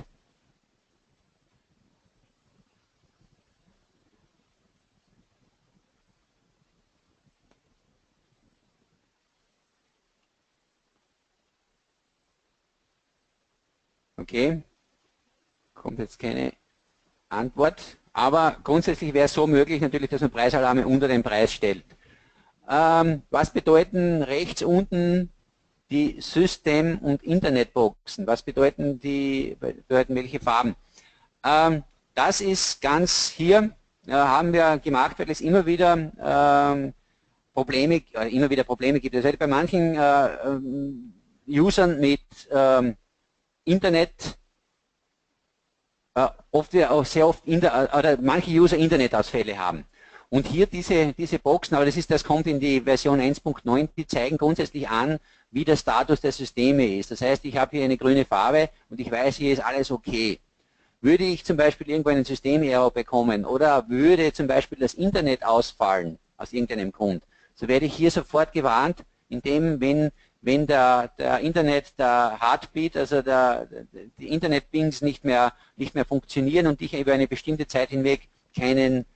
Okay, kommt jetzt keine Antwort, aber grundsätzlich wäre es so möglich natürlich, dass man Preisalarme unter den Preis stellt. Was bedeuten rechts unten die System- und Internetboxen? Was bedeuten welche Farben? Das ist ganz hier, haben wir gemacht, weil es immer wieder Probleme gibt. Also bei manchen Usern mit Internet sehr oft oder manche User Internetausfälle haben. Und hier diese Boxen, aber das kommt in die Version 1.9, die zeigen grundsätzlich an, wie der Status der Systeme ist. Das heißt, ich habe hier eine grüne Farbe und ich weiß, hier ist alles okay. Würde ich zum Beispiel irgendwo einen Systemerror bekommen oder würde zum Beispiel das Internet ausfallen, aus irgendeinem Grund, so werde ich hier sofort gewarnt, indem, wenn wenn der Heartbeat, also die Internet-Pings nicht mehr funktionieren und ich über eine bestimmte Zeit hinweg keinen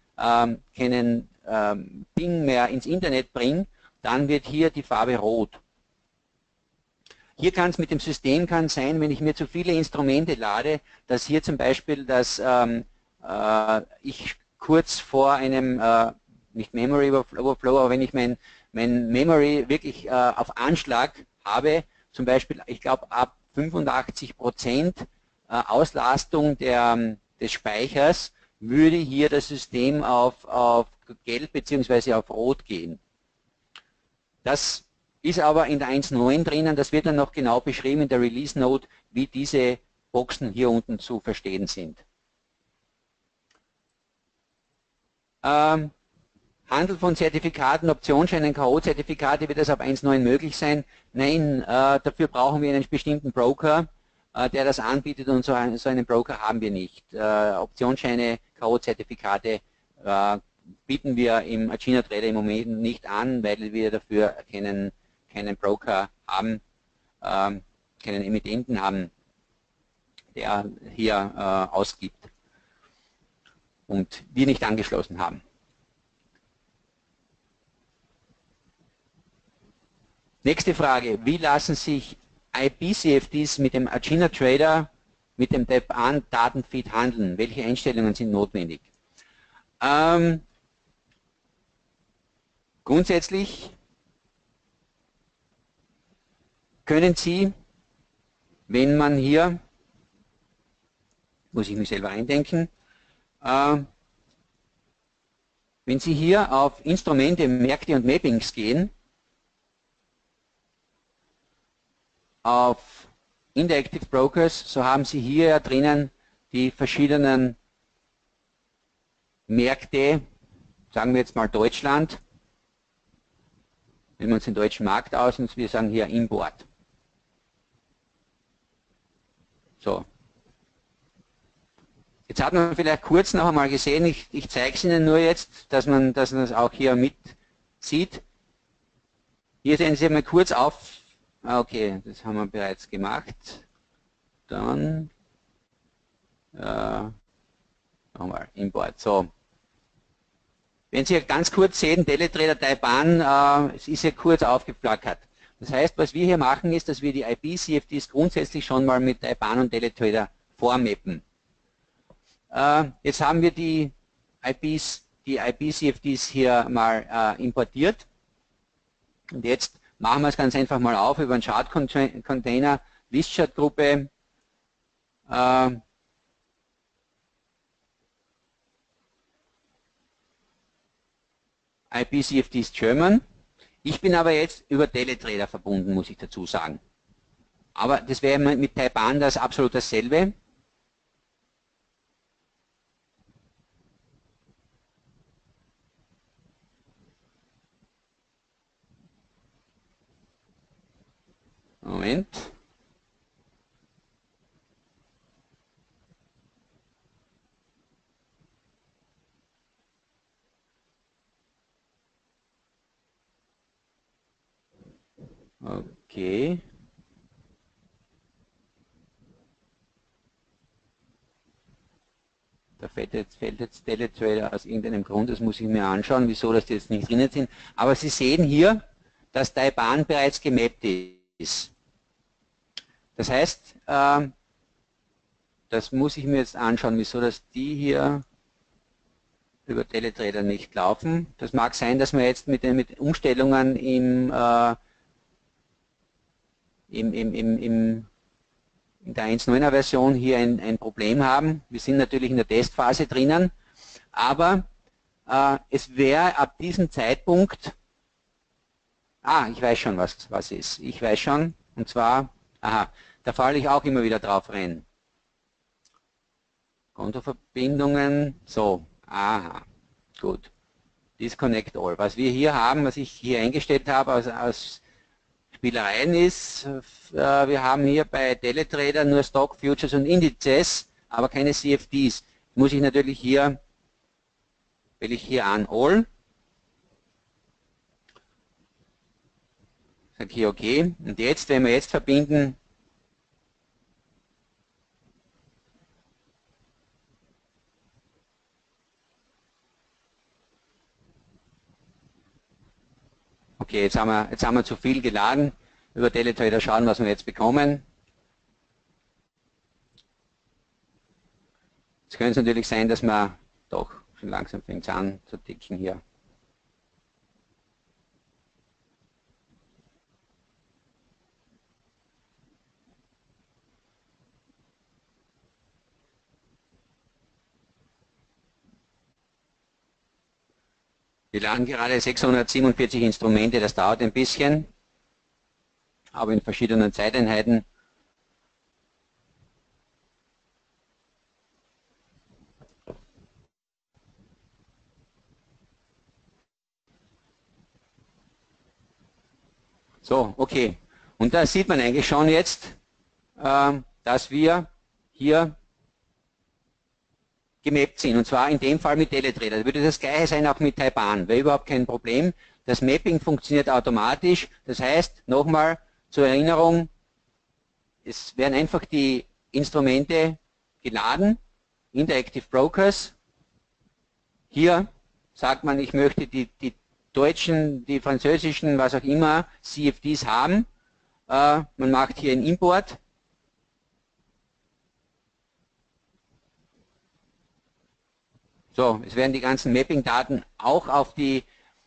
Ping mehr ins Internet bringe, dann wird hier die Farbe rot. Hier kann es mit dem System sein, wenn ich mir zu viele Instrumente lade, dass hier zum Beispiel, dass ich kurz vor einem, nicht Memory Overflow, aber wenn ich mein Memory wirklich auf Anschlag habe, zum Beispiel, ich glaube ab 85% Auslastung des Speichers, würde hier das System auf gelb bzw. auf rot gehen. Das ist aber in der 1.9 drinnen, das wird dann noch genau beschrieben in der Release Note, wie diese Boxen hier unten zu verstehen sind. Handel von Zertifikaten, Optionsscheinen, K.O.-Zertifikate, wird das ab 1.9 möglich sein? Nein, dafür brauchen wir einen bestimmten Broker, der das anbietet, und so einen Broker haben wir nicht. Optionsscheine, K.O.-Zertifikate bieten wir im Agena Trader im Moment nicht an, weil wir dafür keinen Broker haben, keinen Emittenten haben, der hier ausgibt und wir nicht angeschlossen haben. Nächste Frage, wie lassen sich IP-CFDs mit dem Agena Trader, mit dem Tap-An Datenfeed handeln? Welche Einstellungen sind notwendig? Grundsätzlich können Sie, wenn man hier, muss ich mich selber eindenken, wenn Sie hier auf Instrumente, Märkte und Mappings gehen, auf Interactive Brokers, so haben Sie hier ja drinnen die verschiedenen Märkte, sagen wir jetzt mal Deutschland, wenn wir uns den deutschen Markt ausnehmen, wir sagen hier Import. So. Jetzt hat man vielleicht kurz noch einmal gesehen, ich zeige es Ihnen nur jetzt, dass man das auch hier mit sieht. Hier sehen Sie mal kurz auf, okay, das haben wir bereits gemacht. Dann nochmal Import. So. Wenn Sie ganz kurz sehen, Teletrader Taiwan, es ist ja kurz aufgeflackert. Das heißt, was wir hier machen, ist, dass wir die IP-CFDs grundsätzlich schon mal mit Taiwan und Teletrader vormappen. Jetzt haben wir die IP-CFDs hier mal importiert. Und jetzt machen wir es ganz einfach mal auf über einen Chart-Container, List-Chart-Gruppe. IP-CFDs German. Ich bin aber jetzt über Teletrader verbunden, muss ich dazu sagen. Aber das wäre mit Taiwan das absolut dasselbe. Moment. Okay. Da fällt jetzt Teletrader aus irgendeinem Grund, das muss ich mir anschauen, wieso das jetzt nicht drinnen sind. Aber Sie sehen hier, dass Taiwan bereits gemappt ist. Das heißt, das muss ich mir jetzt anschauen, wieso das die hier über Teletrader nicht laufen. Das mag sein, dass wir jetzt mit Umstellungen in der 1.9er Version hier ein Problem haben. Wir sind natürlich in der Testphase drinnen, aber es wäre ab diesem Zeitpunkt, ich weiß schon, was ist. Ich weiß schon, und zwar, da falle ich auch immer wieder drauf rein. Kontoverbindungen, so, gut. Disconnect all. Was wir hier haben, was ich hier eingestellt habe aus Spielereien ist, wir haben hier bei Teletrader nur Stock, Futures und Indizes, aber keine CFDs. Muss ich natürlich hier, wähle ich hier an All. Sage hier OK. Und jetzt, wenn wir jetzt verbinden, okay, jetzt haben wir zu viel geladen. Über Teletrader schauen, was wir jetzt bekommen. Jetzt könnte es natürlich sein, dass man doch schon langsam fängt an zu ticken hier. Wir laden gerade 647 Instrumente, das dauert ein bisschen, aber in verschiedenen Zeiteinheiten. So, okay. Und da sieht man eigentlich schon jetzt, dass wir hier gemappt sind. Und zwar in dem Fall mit Teletrader. Da würde das gleiche sein auch mit Taipan. Wäre überhaupt kein Problem. Das Mapping funktioniert automatisch. Das heißt, nochmal zur Erinnerung, es werden einfach die Instrumente geladen in der Active Brokers. Hier sagt man, ich möchte die deutschen, die französischen, was auch immer, CFDs haben. Man macht hier einen Import. So, es werden die ganzen Mapping-Daten auch auf die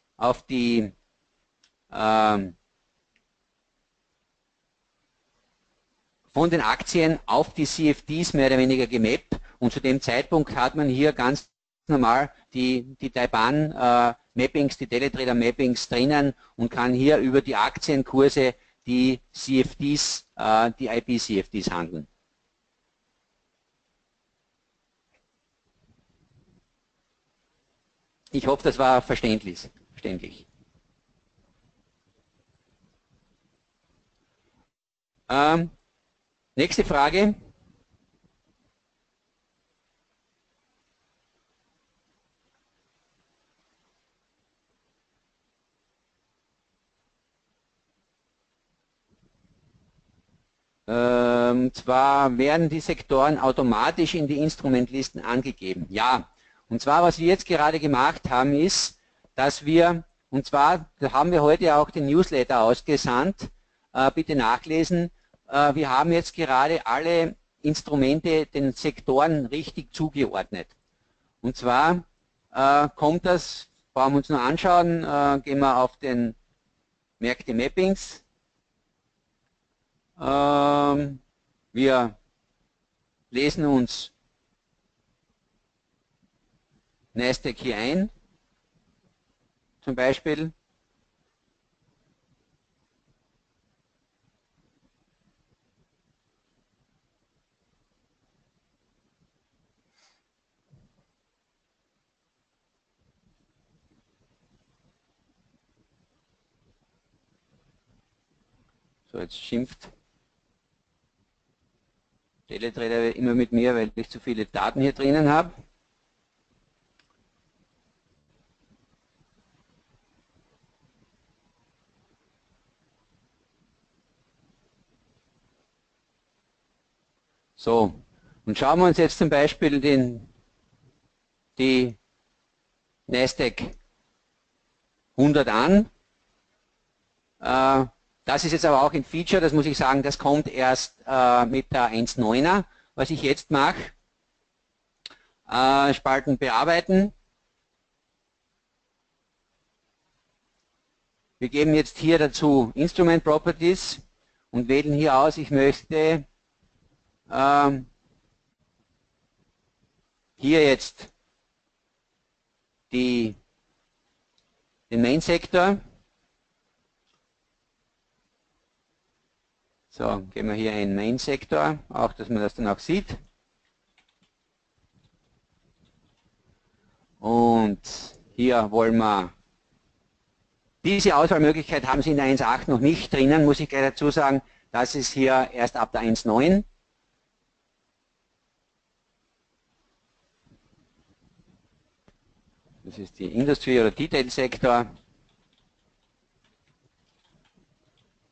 von den Aktien auf die CFDs mehr oder weniger gemappt und zu dem Zeitpunkt hat man hier ganz normal die Taipan Mappings, die Teletrader Mappings drinnen und kann hier über die Aktienkurse die CFDs, die IP CFDs handeln. Ich hoffe, das war verständlich. Nächste Frage. Zwar werden die Sektoren automatisch in die Instrumentlisten angegeben. Ja, und zwar was wir jetzt gerade gemacht haben ist, dass wir, und zwar da haben wir heute auch den Newsletter ausgesandt, bitte nachlesen, wir haben jetzt gerade alle Instrumente den Sektoren richtig zugeordnet. Und zwar kommt das, brauchen wir uns nur anschauen, gehen wir auf den Märkte Mappings. Wir lesen uns Nasdaq hier ein, zum Beispiel. So, jetzt schimpft Teletrader immer mit mir, weil ich zu viele Daten hier drinnen habe. So, und schauen wir uns jetzt zum Beispiel die Nasdaq 100 an. Das ist jetzt aber auch ein Feature, das muss ich sagen, das kommt erst mit der 1.9er. Was ich jetzt mache, Spalten bearbeiten. Wir geben jetzt hier dazu Instrument Properties und wählen hier aus, ich möchte hier jetzt den Main-Sektor. So, gehen wir hier in Main-Sektor, auch dass man das dann auch sieht. Und hier wollen wir, diese Auswahlmöglichkeit haben Sie in der 1.8 noch nicht drinnen, muss ich gleich dazu sagen, das ist hier erst ab der 1.9. Das ist die Industrie- oder Detail-Sektor.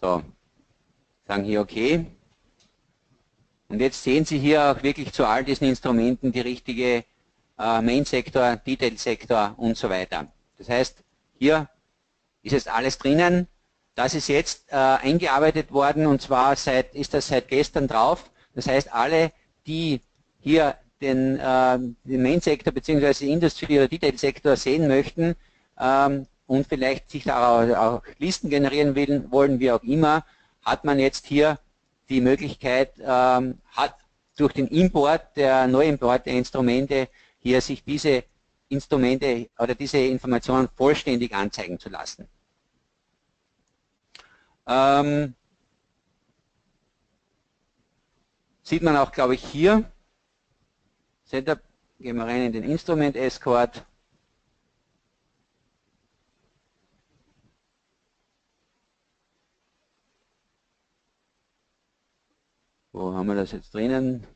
So, sagen hier OK. Und jetzt sehen Sie hier auch wirklich zu all diesen Instrumenten die richtige Main-Sektor, Detail-Sektor und so weiter. Das heißt, hier ist jetzt alles drinnen. Das ist jetzt eingearbeitet worden und zwar ist das seit gestern drauf. Das heißt, alle, die hier den Main-Sektor bzw. Industry- oder Detail-Sektor sehen möchten und vielleicht sich da auch Listen generieren wollen, wie auch immer, hat man jetzt hier die Möglichkeit, hat durch den Import, Neuimport der Instrumente, hier sich diese Instrumente oder diese Informationen vollständig anzeigen zu lassen. Sieht man auch, glaube ich, hier. Setup, gehen wir rein in den Instrument Escort. Wo haben wir das jetzt drinnen?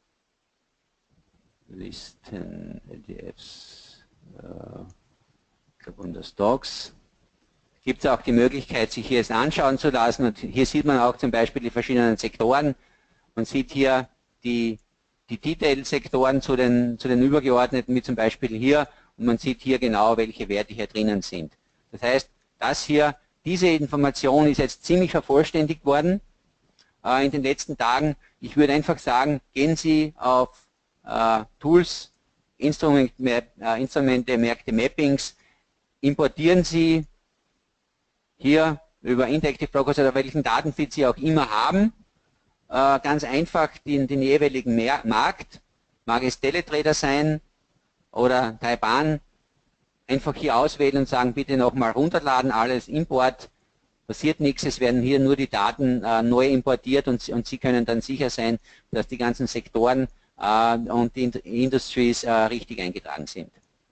Listen, LDFs, ich glaube unter Stocks. Gibt es auch die Möglichkeit, sich hier es anschauen zu lassen. Und hier sieht man auch zum Beispiel die verschiedenen Sektoren. Man sieht hier die Detail-Sektoren zu den übergeordneten, wie zum Beispiel hier. Und man sieht hier genau, welche Werte hier drinnen sind. Das heißt, diese Information ist jetzt ziemlich vervollständigt worden in den letzten Tagen. Ich würde einfach sagen, gehen Sie auf Tools, Instrumente, Märkte, Mappings, importieren Sie hier über Interactive Brokers oder welchen Datenfeed Sie auch immer haben, ganz einfach den jeweiligen Markt, mag es Teletrader sein oder Taiwan, einfach hier auswählen und sagen, bitte nochmal runterladen, alles Import, passiert nichts, es werden hier nur die Daten neu importiert und Sie können dann sicher sein, dass die ganzen Sektoren und die Industries richtig eingetragen sind.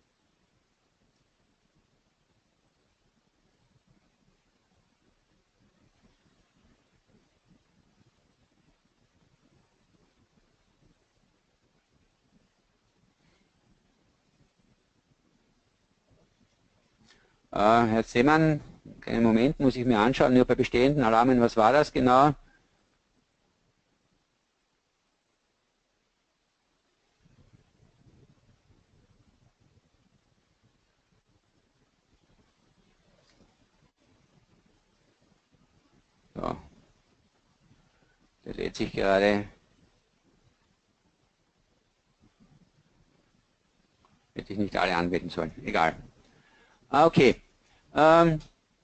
Herr Seemann, keinen Moment, muss ich mir anschauen, nur bei bestehenden Alarmen, was war das genau? So. Der lädt sich gerade. Hätte ich nicht alle anwählen sollen, egal. Okay. Bei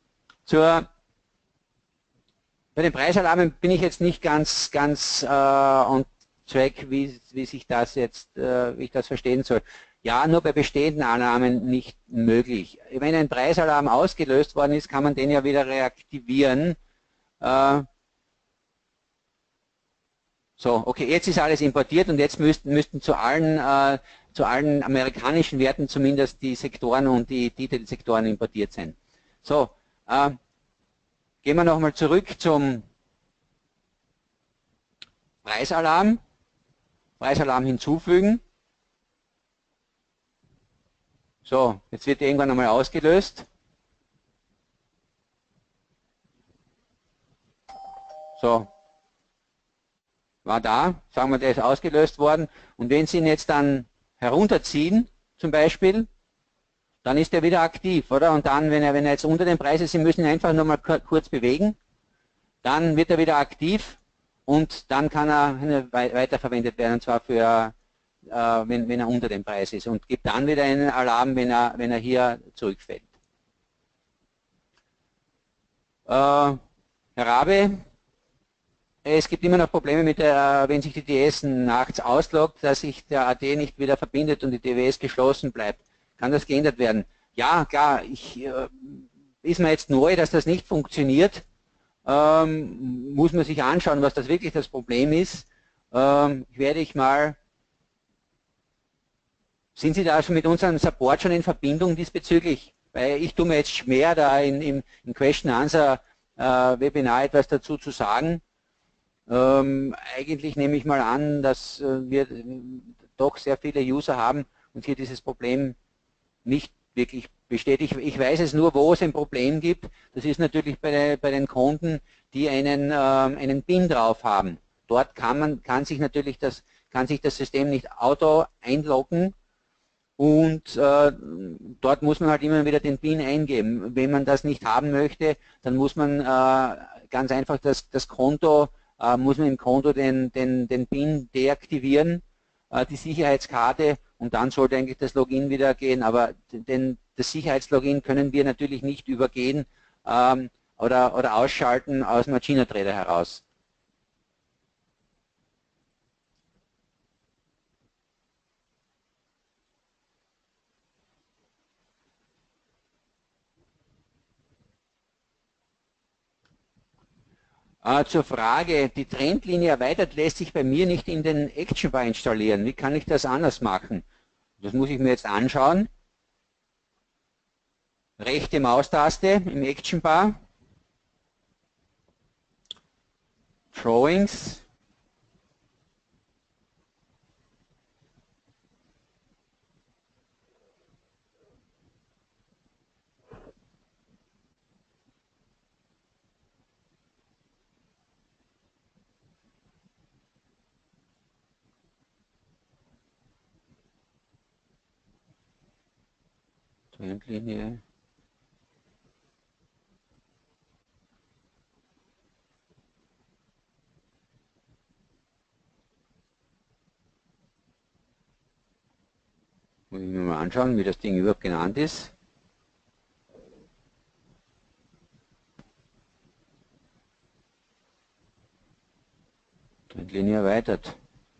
den Preisalarmen bin ich jetzt nicht ganz on track, wie ich das verstehen soll. Ja, nur bei bestehenden Alarmen nicht möglich. Wenn ein Preisalarm ausgelöst worden ist, kann man den ja wieder reaktivieren. So, okay, jetzt ist alles importiert und jetzt müssten zu allen amerikanischen Werten zumindest die Sektoren und die Detailsektoren importiert sein. So, gehen wir nochmal zurück zum Preisalarm. Preisalarm hinzufügen. So, jetzt wird der irgendwann einmal ausgelöst. So, war da, sagen wir, der ist ausgelöst worden. Und wenn Sie ihn jetzt dann herunterziehen, zum Beispiel, dann ist er wieder aktiv, oder? Und dann, wenn er jetzt unter dem Preis ist, Sie müssen ihn einfach nur mal kurz bewegen, dann wird er wieder aktiv und dann kann er weiterverwendet werden, und zwar für, wenn er unter dem Preis ist und gibt dann wieder einen Alarm, wenn er hier zurückfällt. Herr Rabe, es gibt immer noch Probleme mit wenn sich die DS nachts ausloggt, dass sich der AD nicht wieder verbindet und die DWS geschlossen bleibt. Kann das geändert werden? Ja, klar, ist mir jetzt neu, dass das nicht funktioniert. Muss man sich anschauen, was das wirklich das Problem ist. Sind Sie da schon mit unserem Support schon in Verbindung diesbezüglich? Weil ich tue mir jetzt schwer, da im Question Answer Webinar etwas dazu zu sagen. Eigentlich nehme ich mal an, dass wir doch sehr viele User haben und hier dieses Problem nicht wirklich besteht. Ich weiß es nur, wo es ein Problem gibt. Das ist natürlich bei den Kunden, die einen PIN drauf haben. Dort kann sich das System nicht auto einloggen und dort muss man halt immer wieder den PIN eingeben. Wenn man das nicht haben möchte, dann muss man ganz einfach das Konto, muss man im Konto den PIN deaktivieren, die Sicherheitskarte, und dann sollte eigentlich das Login wieder gehen. Aber das Sicherheitslogin können wir natürlich nicht übergehen oder ausschalten aus dem Agena Trader heraus. Zur Frage, die Trendlinie erweitert lässt sich bei mir nicht in den Action Bar installieren. Wie kann ich das anders machen? Das muss ich mir jetzt anschauen. Rechte Maustaste im Action Bar. Drawings. Trendlinie. Muss ich mir mal anschauen, wie das Ding überhaupt genannt ist. Trendlinie erweitert.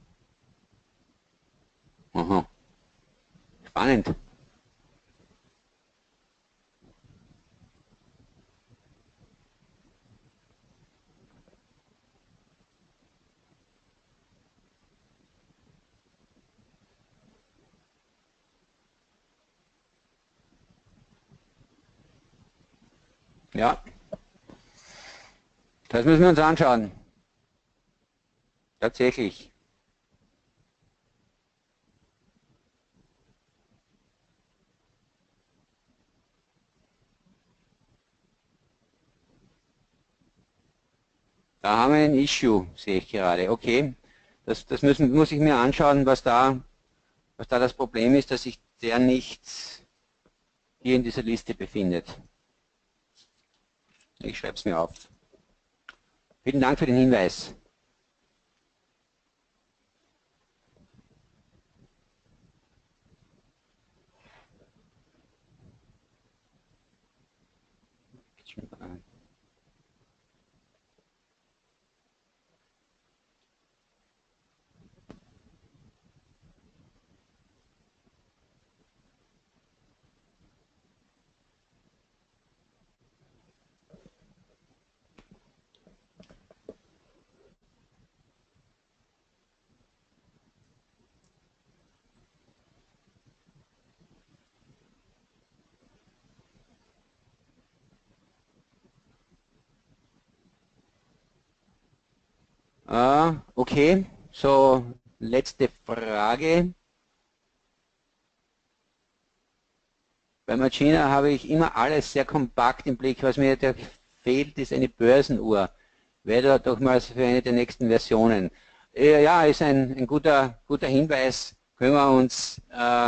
Aha. Spannend. Ja, das müssen wir uns anschauen. Tatsächlich. Da haben wir ein Issue, sehe ich gerade. Okay, das muss ich mir anschauen, was da das Problem ist, dass sich der nicht hier in dieser Liste befindet. Ich schreibe es mir auf. Vielen Dank für den Hinweis. Okay, so letzte Frage. Beim Agena habe ich immer alles sehr kompakt im Blick. Was mir da fehlt, ist eine Börsenuhr. Wäre doch mal für eine der nächsten Versionen. Ja, ist ein guter Hinweis. Können wir uns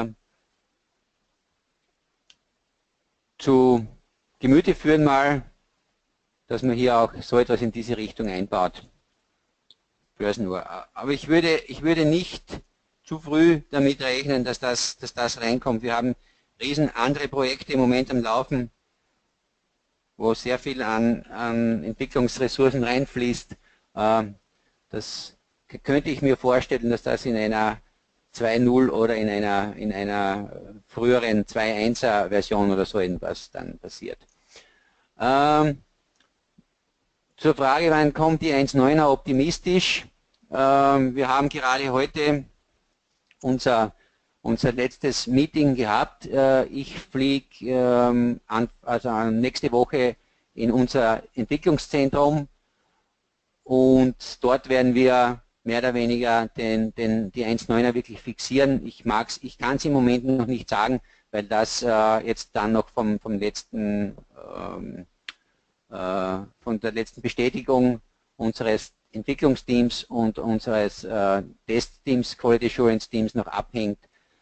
zu Gemüte führen mal, dass man hier auch so etwas in diese Richtung einbaut. Börsenuhr. Aber ich würde nicht zu früh damit rechnen, dass das reinkommt. Wir haben riesen andere Projekte im Moment am Laufen, wo sehr viel an Entwicklungsressourcen reinfließt. Das könnte ich mir vorstellen, dass das in einer 2.0 oder in einer früheren 2.1er Version oder so etwas dann passiert. Zur Frage, wann kommt die 1.9er optimistisch? Wir haben gerade heute unser letztes Meeting gehabt. Ich fliege nächste Woche in unser Entwicklungszentrum und dort werden wir mehr oder weniger die 1.9er wirklich fixieren. Ich kann es im Moment noch nicht sagen, weil das jetzt dann noch von der letzten Bestätigung unseres Entwicklungsteams und unseres Testteams, Quality Assurance Teams noch abhängt.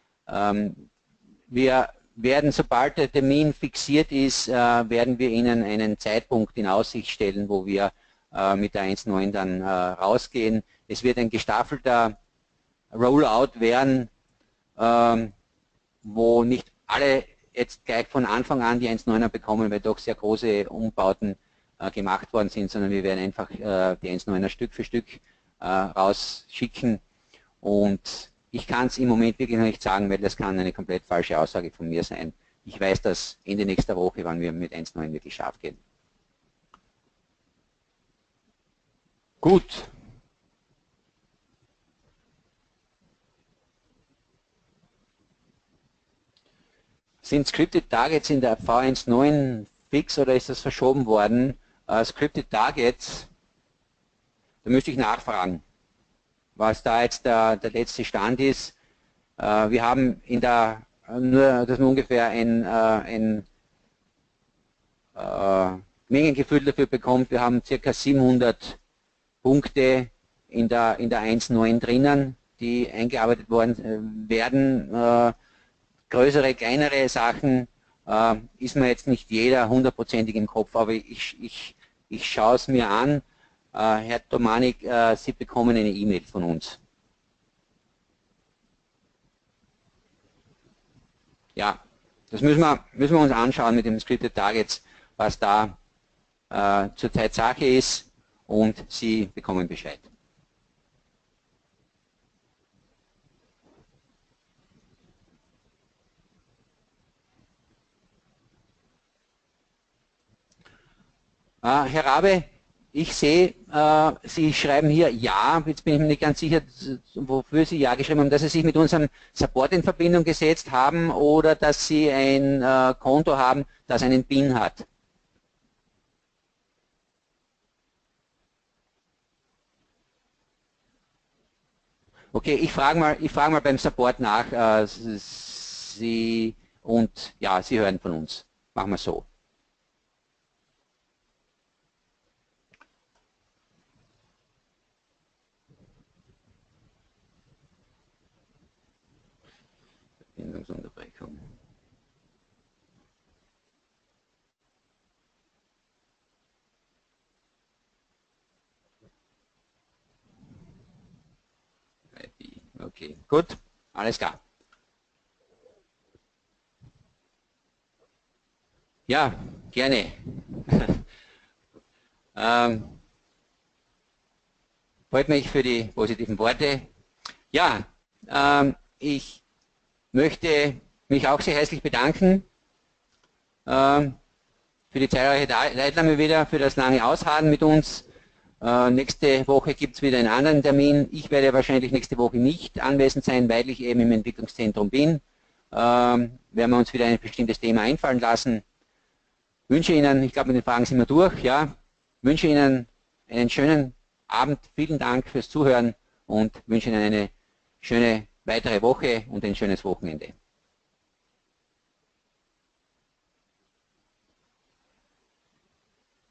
Wir werden, sobald der Termin fixiert ist, werden wir Ihnen einen Zeitpunkt in Aussicht stellen, wo wir mit der 1.9 dann rausgehen. Es wird ein gestaffelter Rollout werden, wo nicht alle jetzt gleich von Anfang an die 1.9er bekommen, weil doch sehr große Umbauten gemacht worden sind, sondern wir werden einfach die 1.9er Stück für Stück rausschicken. Und ich kann es im Moment wirklich noch nicht sagen, weil das kann eine komplett falsche Aussage von mir sein. Ich weiß das Ende nächster Woche, wann wir mit 1.9 wirklich scharf gehen. Gut. Sind Scripted Targets in der V1.9 fix oder ist das verschoben worden? Scripted Targets, da müsste ich nachfragen, was da jetzt der letzte Stand ist. Wir haben in der, nur, dass man ungefähr ein Mengengefühl dafür bekommt, wir haben ca. 700 Punkte in der 1.9 drinnen, die eingearbeitet worden werden. Größere, kleinere Sachen ist mir jetzt nicht jeder hundertprozentig im Kopf, aber ich schaue es mir an. Herr Tomanik, Sie bekommen eine E-Mail von uns. Ja, das müssen wir uns anschauen mit dem Scripted Targets, was da zurzeit Sache ist, und Sie bekommen Bescheid. Herr Rabe, ich sehe, Sie schreiben hier Ja, jetzt bin ich mir nicht ganz sicher, wofür Sie Ja geschrieben haben, dass Sie sich mit unserem Support in Verbindung gesetzt haben oder dass Sie ein Konto haben, das einen PIN hat. Okay, ich frage mal beim Support nach, Sie hören von uns. Machen wir so. Verbindungsunterbrechung. Okay, gut, alles klar. Ja, gerne. Freut mich für die positiven Worte. Ja, ich möchte mich auch sehr herzlich bedanken für die zahlreiche Teilnahme wieder, für das lange Ausharren mit uns. Nächste Woche gibt es wieder einen anderen Termin. Ich werde wahrscheinlich nächste Woche nicht anwesend sein, weil ich eben im Entwicklungszentrum bin. Werden wir uns wieder ein bestimmtes Thema einfallen lassen. Wünsche Ihnen, ich glaube mit den Fragen sind wir durch, ja, wünsche Ihnen einen schönen Abend, vielen Dank fürs Zuhören und wünsche Ihnen eine schöne weitere Woche und ein schönes Wochenende.